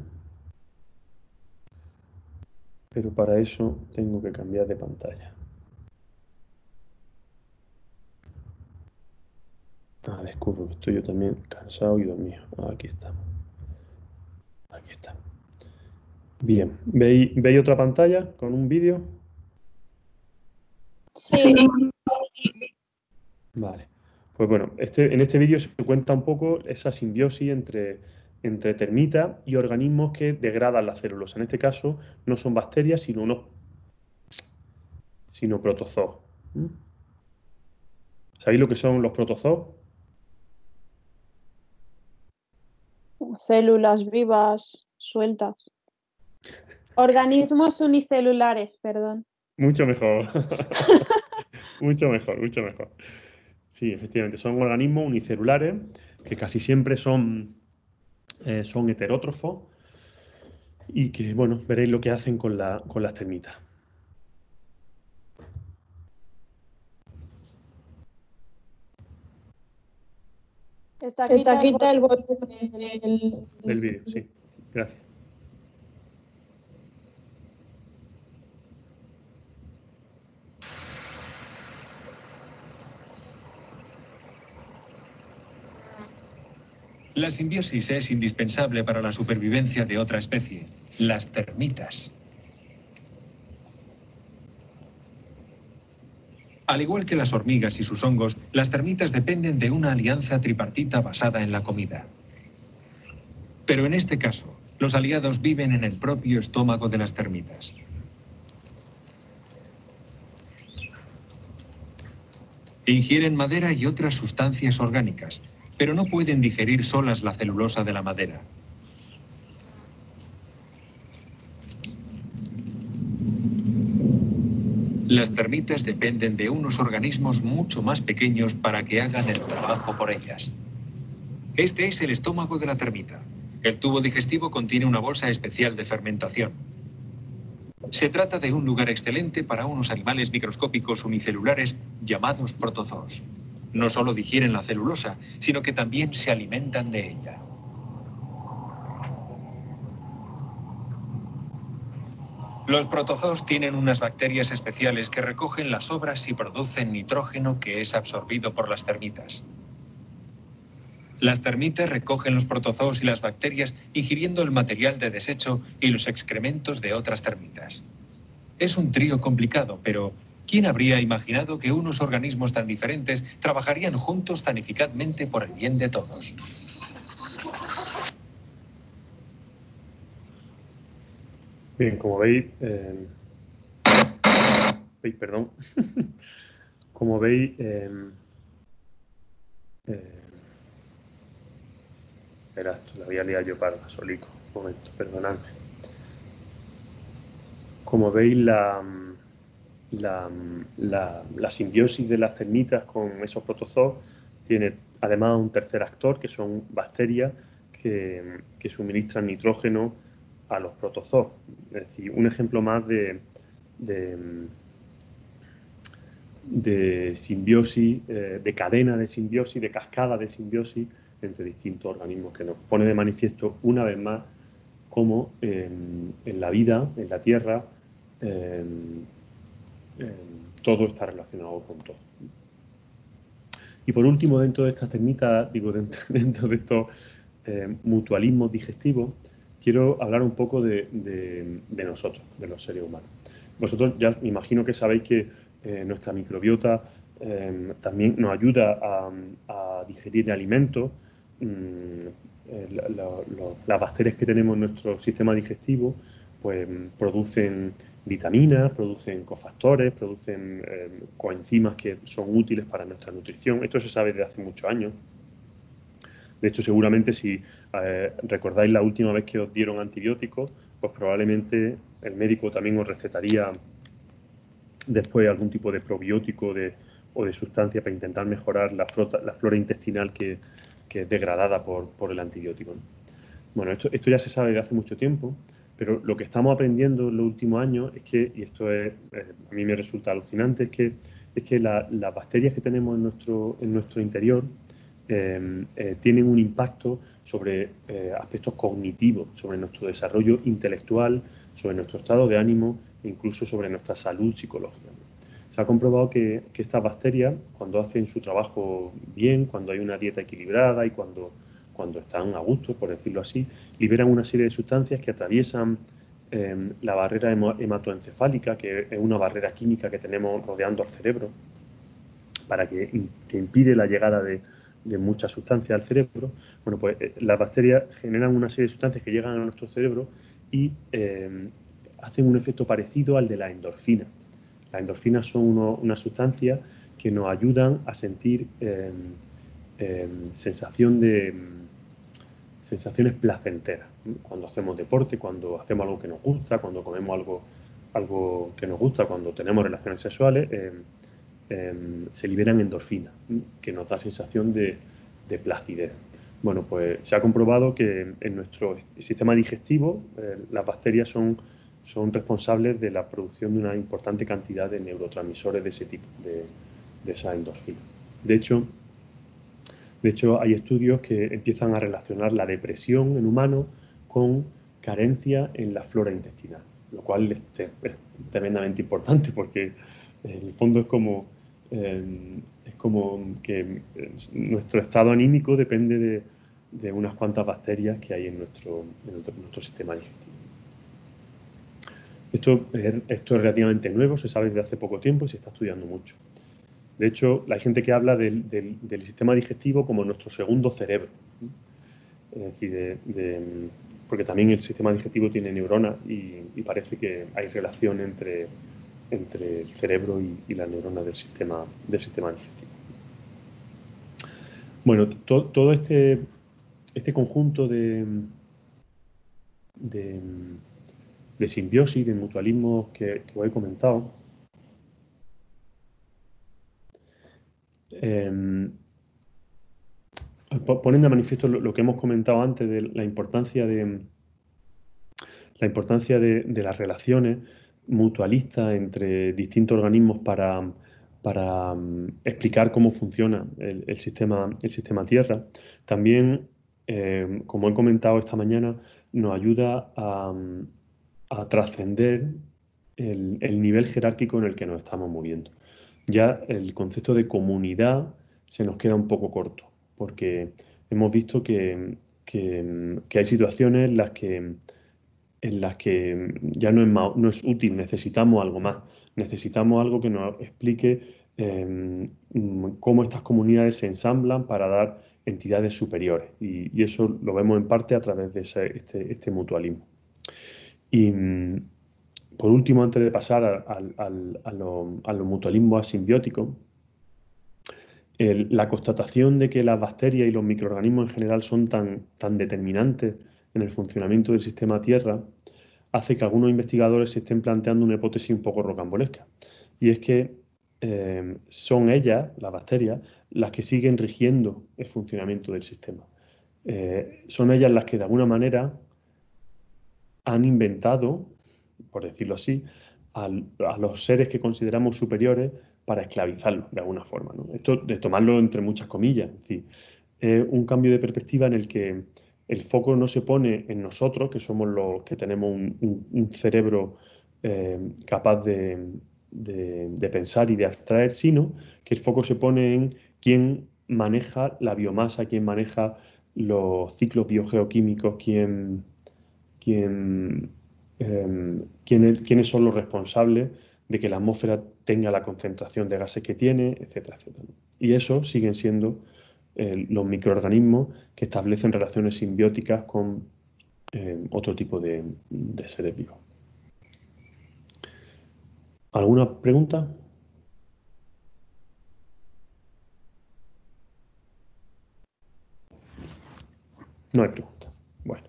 pero para eso tengo que cambiar de pantalla. Ah, descubro que estoy yo también cansado y dormido. Aquí estamos. Aquí está. Bien, ¿veis, ¿veis otra pantalla con un vídeo? Sí. Vale. Pues bueno, este, en este vídeo se cuenta un poco esa simbiosis entre, entre termitas y organismos que degradan la celulosa. En este caso no son bacterias, sino unos sino protozoos. ¿Mm? ¿Sabéis lo que son los protozoos? Células vivas, sueltas. Organismos unicelulares, perdón. Mucho mejor. Mucho mejor, mucho mejor. Sí, efectivamente, son organismos unicelulares que casi siempre son, eh, son heterótrofos y que, bueno, veréis lo que hacen con, la, con las termitas. Está Está quita el quita el volumen volumen del- del... Del vídeo, sí. Gracias. La simbiosis es indispensable para la supervivencia de otra especie, las termitas. Al igual que las hormigas y sus hongos, las termitas dependen de una alianza tripartita basada en la comida. Pero en este caso, los aliados viven en el propio estómago de las termitas. Ingieren madera y otras sustancias orgánicas, pero no pueden digerir solas la celulosa de la madera. Las termitas dependen de unos organismos mucho más pequeños para que hagan el trabajo por ellas. Este es el estómago de la termita. El tubo digestivo contiene una bolsa especial de fermentación. Se trata de un lugar excelente para unos animales microscópicos unicelulares llamados protozoos. No solo digieren la celulosa, sino que también se alimentan de ella. Los protozoos tienen unas bacterias especiales que recogen las sobras y producen nitrógeno que es absorbido por las termitas. Las termitas recogen los protozoos y las bacterias ingiriendo el material de desecho y los excrementos de otras termitas. Es un trío complicado, pero ¿quién habría imaginado que unos organismos tan diferentes trabajarían juntos tan eficazmente por el bien de todos? Bien, como veis, eh, veis, perdón, como veis, eh, eh, verás, la voy a liar yo para solico, un momento, perdonadme. Como veis, la, la, la, la simbiosis de las termitas con esos protozoos tiene además un tercer actor, que son bacterias que, que suministran nitrógeno a los protozoos. Es decir, un ejemplo más de, de, de simbiosis, eh, de cadena de simbiosis, de cascada de simbiosis entre distintos organismos, que nos pone de manifiesto una vez más cómo eh, en la vida, en la Tierra, eh, eh, todo está relacionado con todo. Y por último, dentro de estas termitas, digo, dentro, dentro de estos eh, mutualismos digestivos, quiero hablar un poco de, de, de nosotros, de los seres humanos. Vosotros ya me imagino que sabéis que eh, nuestra microbiota eh, también nos ayuda a, a digerir alimentos. Mm, eh, la, la, la, las bacterias que tenemos en nuestro sistema digestivo pues producen vitaminas, producen cofactores, producen eh, coenzimas que son útiles para nuestra nutrición. Esto se sabe desde hace muchos años. De hecho, seguramente si eh, recordáis la última vez que os dieron antibióticos, pues probablemente el médico también os recetaría después algún tipo de probiótico de, o de sustancia para intentar mejorar la, flota, la flora intestinal que, que es degradada por, por el antibiótico, ¿no? Bueno, esto, esto ya se sabe desde hace mucho tiempo, pero lo que estamos aprendiendo en los últimos años es que, y esto es, eh, a mí me resulta alucinante, es que, es que la, las bacterias que tenemos en nuestro, en nuestro interior eh, eh, tienen un impacto sobre eh, aspectos cognitivos, sobre nuestro desarrollo intelectual, sobre nuestro estado de ánimo e incluso sobre nuestra salud psicológica. Se ha comprobado que, que estas bacterias, cuando hacen su trabajo bien, cuando hay una dieta equilibrada y cuando, cuando están a gusto, por decirlo así, liberan una serie de sustancias que atraviesan eh, la barrera hematoencefálica, que es una barrera química que tenemos rodeando al cerebro, para que, que impide la llegada de, de muchas sustancias al cerebro. Bueno, pues eh, las bacterias generan una serie de sustancias que llegan a nuestro cerebro y eh, hacen un efecto parecido al de la endorfina. Las endorfinas son uno, una sustancia que nos ayudan a sentir eh, eh, sensación de, sensaciones placenteras. Cuando hacemos deporte, cuando hacemos algo que nos gusta, cuando comemos algo, algo que nos gusta, cuando tenemos relaciones sexuales, eh, eh, se liberan endorfinas, que nos da sensación de, de placidez. Bueno, pues se ha comprobado que en nuestro sistema digestivo eh, las bacterias son son responsables de la producción de una importante cantidad de neurotransmisores de ese tipo, de, de esa endorfina. De hecho, de hecho, hay estudios que empiezan a relacionar la depresión en humanos con carencia en la flora intestinal, lo cual es, es tremendamente importante porque en el fondo es como, eh, es como que nuestro estado anímico depende de, de unas cuantas bacterias que hay en nuestro, en nuestro, nuestro sistema digestivo. Esto es, esto es relativamente nuevo, se sabe desde hace poco tiempo y se está estudiando mucho. De hecho, hay gente que habla del, del, del sistema digestivo como nuestro segundo cerebro. Es decir, de, de, porque también el sistema digestivo tiene neuronas y, y parece que hay relación entre, entre el cerebro y, y las neuronas del sistema, del sistema digestivo. Bueno, to, todo este, este conjunto de, de de simbiosis, de mutualismo que, que os he comentado, eh, ponen de manifiesto lo, lo que hemos comentado antes de la importancia de la importancia de, de las relaciones mutualistas entre distintos organismos para, para um, explicar cómo funciona el, el, sistema, el sistema Tierra. También, eh, como he comentado esta mañana, nos ayuda a, a trascender el, el nivel jerárquico en el que nos estamos moviendo. Ya el concepto de comunidad se nos queda un poco corto, porque hemos visto que, que, que hay situaciones en las que, en las que ya no es, más, no es útil, necesitamos algo más, necesitamos algo que nos explique eh, cómo estas comunidades se ensamblan para dar entidades superiores, y, y eso lo vemos en parte a través de ese, este, este mutualismo. Y por último, antes de pasar al, al, a los a lo mutualismos asimbióticos, el, la constatación de que las bacterias y los microorganismos en general son tan, tan determinantes en el funcionamiento del sistema Tierra hace que algunos investigadores se estén planteando una hipótesis un poco rocambolesca. Y es que eh, son ellas, las bacterias, las que siguen rigiendo el funcionamiento del sistema. Eh, son ellas las que de alguna manera han inventado, por decirlo así, a, a los seres que consideramos superiores para esclavizarlos de alguna forma, ¿no? Esto de tomarlo entre muchas comillas, es decir, es un cambio de perspectiva en el que el foco no se pone en nosotros, que somos los que tenemos un, un, un cerebro eh, capaz de, de, de pensar y de abstraer, sino que el foco se pone en quién maneja la biomasa, quién maneja los ciclos biogeoquímicos, quién, quién Eh, ¿quiénes, quiénes son los responsables de que la atmósfera tenga la concentración de gases que tiene, etcétera, etcétera. Y eso siguen siendo eh, los microorganismos que establecen relaciones simbióticas con eh, otro tipo de, de seres vivos. ¿Alguna pregunta? No hay pregunta. Bueno.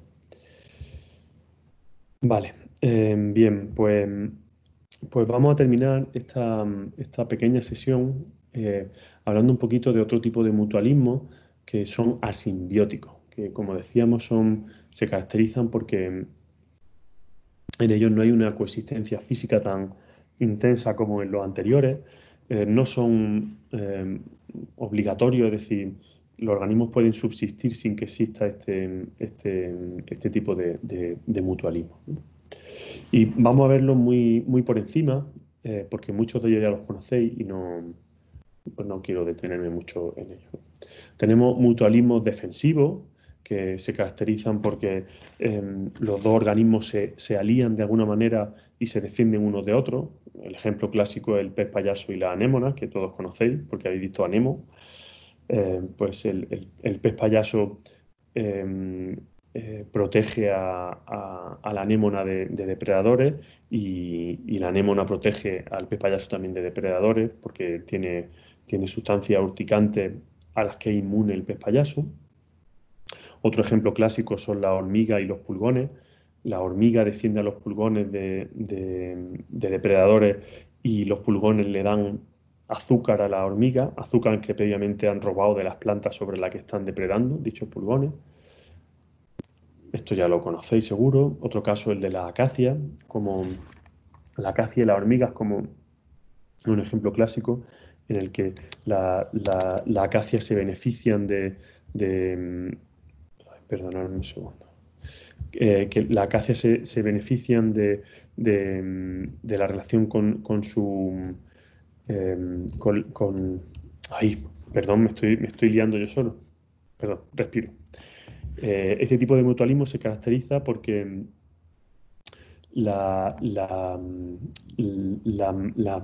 Vale. Eh, bien, pues, pues vamos a terminar esta, esta pequeña sesión eh, hablando un poquito de otro tipo de mutualismo que son asimbióticos, que como decíamos son, se caracterizan porque en ellos no hay una coexistencia física tan intensa como en los anteriores, eh, no son eh, obligatorios, es decir, los organismos pueden subsistir sin que exista este, este, este tipo de, de, de mutualismo. Y vamos a verlos muy, muy por encima, eh, porque muchos de ellos ya los conocéis y no, pues no quiero detenerme mucho en ellos. Tenemos mutualismos defensivos, que se caracterizan porque eh, los dos organismos se, se alían de alguna manera y se defienden unos de otros. El ejemplo clásico es el pez payaso y la anémona, que todos conocéis porque habéis visto a Nemo. Eh, pues el, el, el pez payaso eh, eh, protege a, a, a la anémona de, de depredadores y, y la anémona protege al pez payaso también de depredadores porque tiene, tiene sustancias urticantes a las que es inmune el pez payaso. Otro ejemplo clásico son la hormiga y los pulgones. La hormiga defiende a los pulgones de, de, de depredadores y los pulgones le dan azúcar a la hormiga, azúcar que previamente han robado de las plantas sobre las que están depredando dichos pulgones. Esto ya lo conocéis seguro. Otro caso el de la acacia, como la acacia y las hormigas como un ejemplo clásico en el que la, la, la acacia se benefician de, de perdonadme un segundo. Eh, que la acacia se, se benefician de, de, de, la relación con, con su... Eh, con, con, ay, perdón, me estoy, me estoy liando yo solo. Perdón, respiro. Eh, este tipo de mutualismo se caracteriza porque la, la, la, la,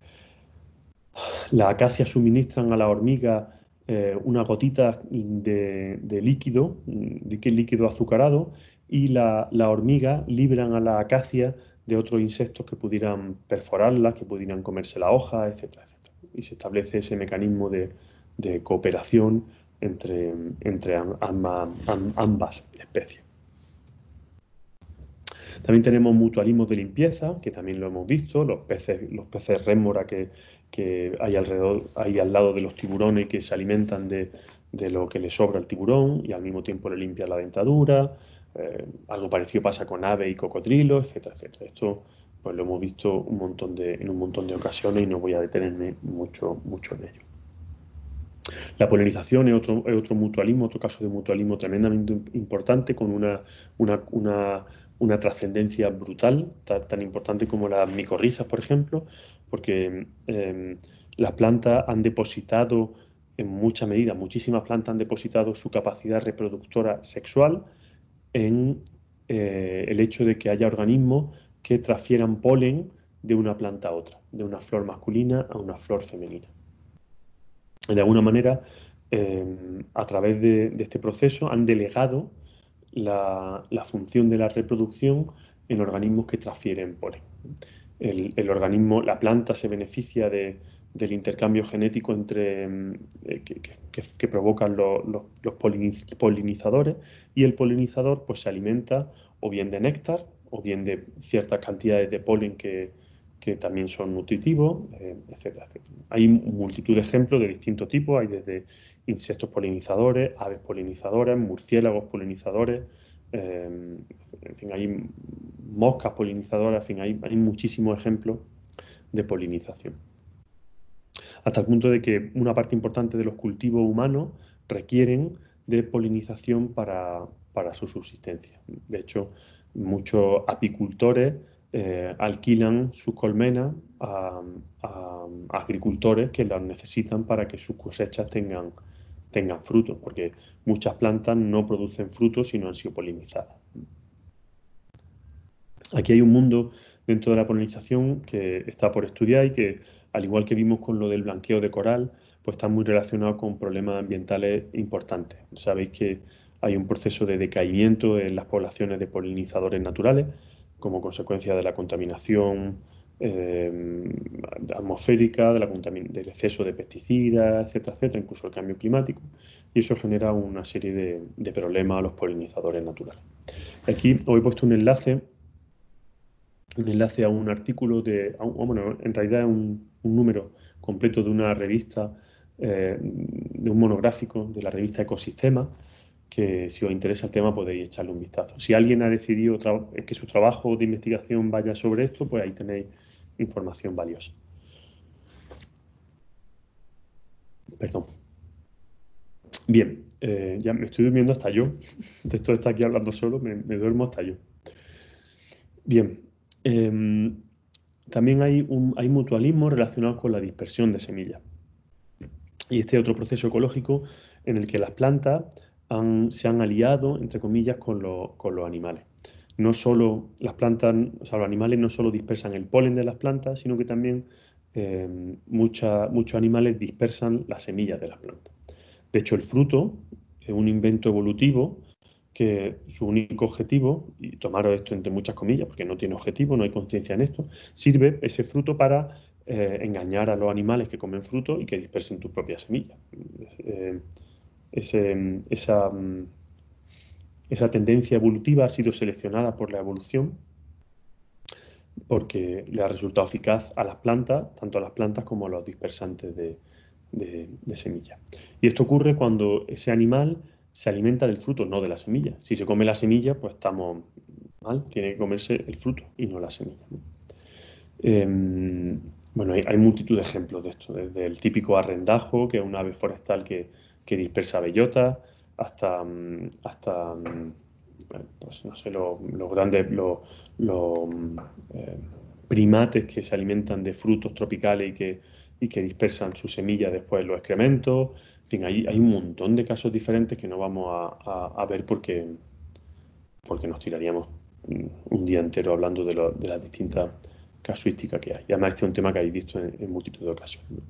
la acacia suministran a la hormiga eh, una gotita de, de líquido, de líquido azucarado, y la, la hormiga libran a la acacia de otros insectos que pudieran perforarla, que pudieran comerse la hoja, etcétera, etcétera. Y se establece ese mecanismo de, de cooperación entre, entre ambas, ambas especies. También tenemos mutualismos de limpieza, que también lo hemos visto, los peces, los peces rémora que, que hay alrededor, hay al lado de los tiburones que se alimentan de, de lo que le sobra al tiburón y al mismo tiempo le limpian la dentadura. Eh, algo parecido pasa con aves y cocodrilos, etcétera, etcétera. Esto pues lo hemos visto un montón de, en un montón de ocasiones y no voy a detenerme mucho, mucho en ello. La polinización es otro, es otro mutualismo, otro caso de mutualismo tremendamente importante con una, una, una, una trascendencia brutal, tan, tan importante como las micorrizas, por ejemplo, porque eh, las plantas han depositado en mucha medida, muchísimas plantas han depositado su capacidad reproductora sexual en eh, el hecho de que haya organismos que transfieran polen de una planta a otra, de una flor masculina a una flor femenina. De alguna manera, eh, a través de, de este proceso, han delegado la, la función de la reproducción en organismos que transfieren polen. El, el organismo, la planta se beneficia de, del intercambio genético entre, eh, que, que, que provocan los, los, los polinizadores y el polinizador pues, se alimenta o bien de néctar o bien de ciertas cantidades de polen que, que también son nutritivos, eh, etcétera, etcétera. Hay multitud de ejemplos de distintos tipos, hay desde insectos polinizadores, aves polinizadoras, murciélagos polinizadores, eh, en fin, hay moscas polinizadoras, en fin, hay, hay muchísimos ejemplos de polinización. Hasta el punto de que una parte importante de los cultivos humanos requieren de polinización para, para su subsistencia. De hecho, muchos apicultores eh, alquilan sus colmenas a, a, a agricultores que las necesitan para que sus cosechas tengan, tengan frutos, porque muchas plantas no producen frutos si no han sido polinizadas. Aquí hay un mundo dentro de la polinización que está por estudiar y que, al igual que vimos con lo del blanqueo de coral, pues está muy relacionado con problemas ambientales importantes. Sabéis que hay un proceso de decaimiento en las poblaciones de polinizadores naturales como consecuencia de la contaminación eh, atmosférica, de la del exceso de pesticidas, etcétera, etcétera, incluso el cambio climático, y eso genera una serie de, de problemas a los polinizadores naturales. Aquí os he puesto un enlace, un enlace a un artículo de, a un, bueno, en realidad es un, un número completo de una revista, eh, de un monográfico de la revista Ecosistema, que si os interesa el tema podéis echarle un vistazo. Si alguien ha decidido que su trabajo de investigación vaya sobre esto, pues ahí tenéis información valiosa. Perdón. Bien, eh, ya me estoy durmiendo hasta yo. De esto de estar aquí hablando solo, me, me duermo hasta yo. Bien, eh, también hay, un, hay mutualismo relacionado con la dispersión de semillas. Y este es otro proceso ecológico en el que las plantas han, se han aliado, entre comillas, con, lo, con los animales. No solo las plantas, o sea, los animales no solo dispersan el polen de las plantas, sino que también eh, mucha, muchos animales dispersan las semillas de las plantas. De hecho, el fruto es un invento evolutivo que su único objetivo, y tomaros esto entre muchas comillas, porque no tiene objetivo, no hay conciencia en esto, sirve ese fruto para eh, engañar a los animales que comen fruto y que dispersen tus propias semillas. Eh, ese, esa, esa tendencia evolutiva ha sido seleccionada por la evolución porque le ha resultado eficaz a las plantas, tanto a las plantas como a los dispersantes de, de, de semillas. Y esto ocurre cuando ese animal se alimenta del fruto, no de la semilla. Si se come la semilla, pues estamos mal, tiene que comerse el fruto y no la semilla, ¿no? Eh, bueno, hay, hay multitud de ejemplos de esto, desde el típico arrendajo, que es un ave forestal que, que dispersa bellotas, hasta, hasta pues no sé, los, los grandes los, los eh, primates que se alimentan de frutos tropicales y que, y que dispersan sus semillas después en los excrementos. En fin, hay, hay un montón de casos diferentes que no vamos a, a, a ver porque, porque nos tiraríamos un día entero hablando de, lo, de las distintas casuísticas que hay. Y además este es un tema que habéis visto en, en multitud de ocasiones, ¿no?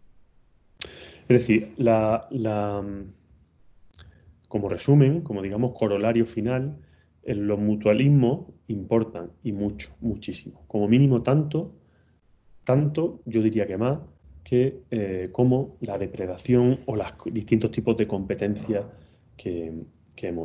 Es decir, la, la, como resumen, como digamos corolario final, los mutualismos importan y mucho, muchísimo. Como mínimo tanto, tanto, yo diría que más, que eh, como la depredación o los distintos tipos de competencia que, que hemos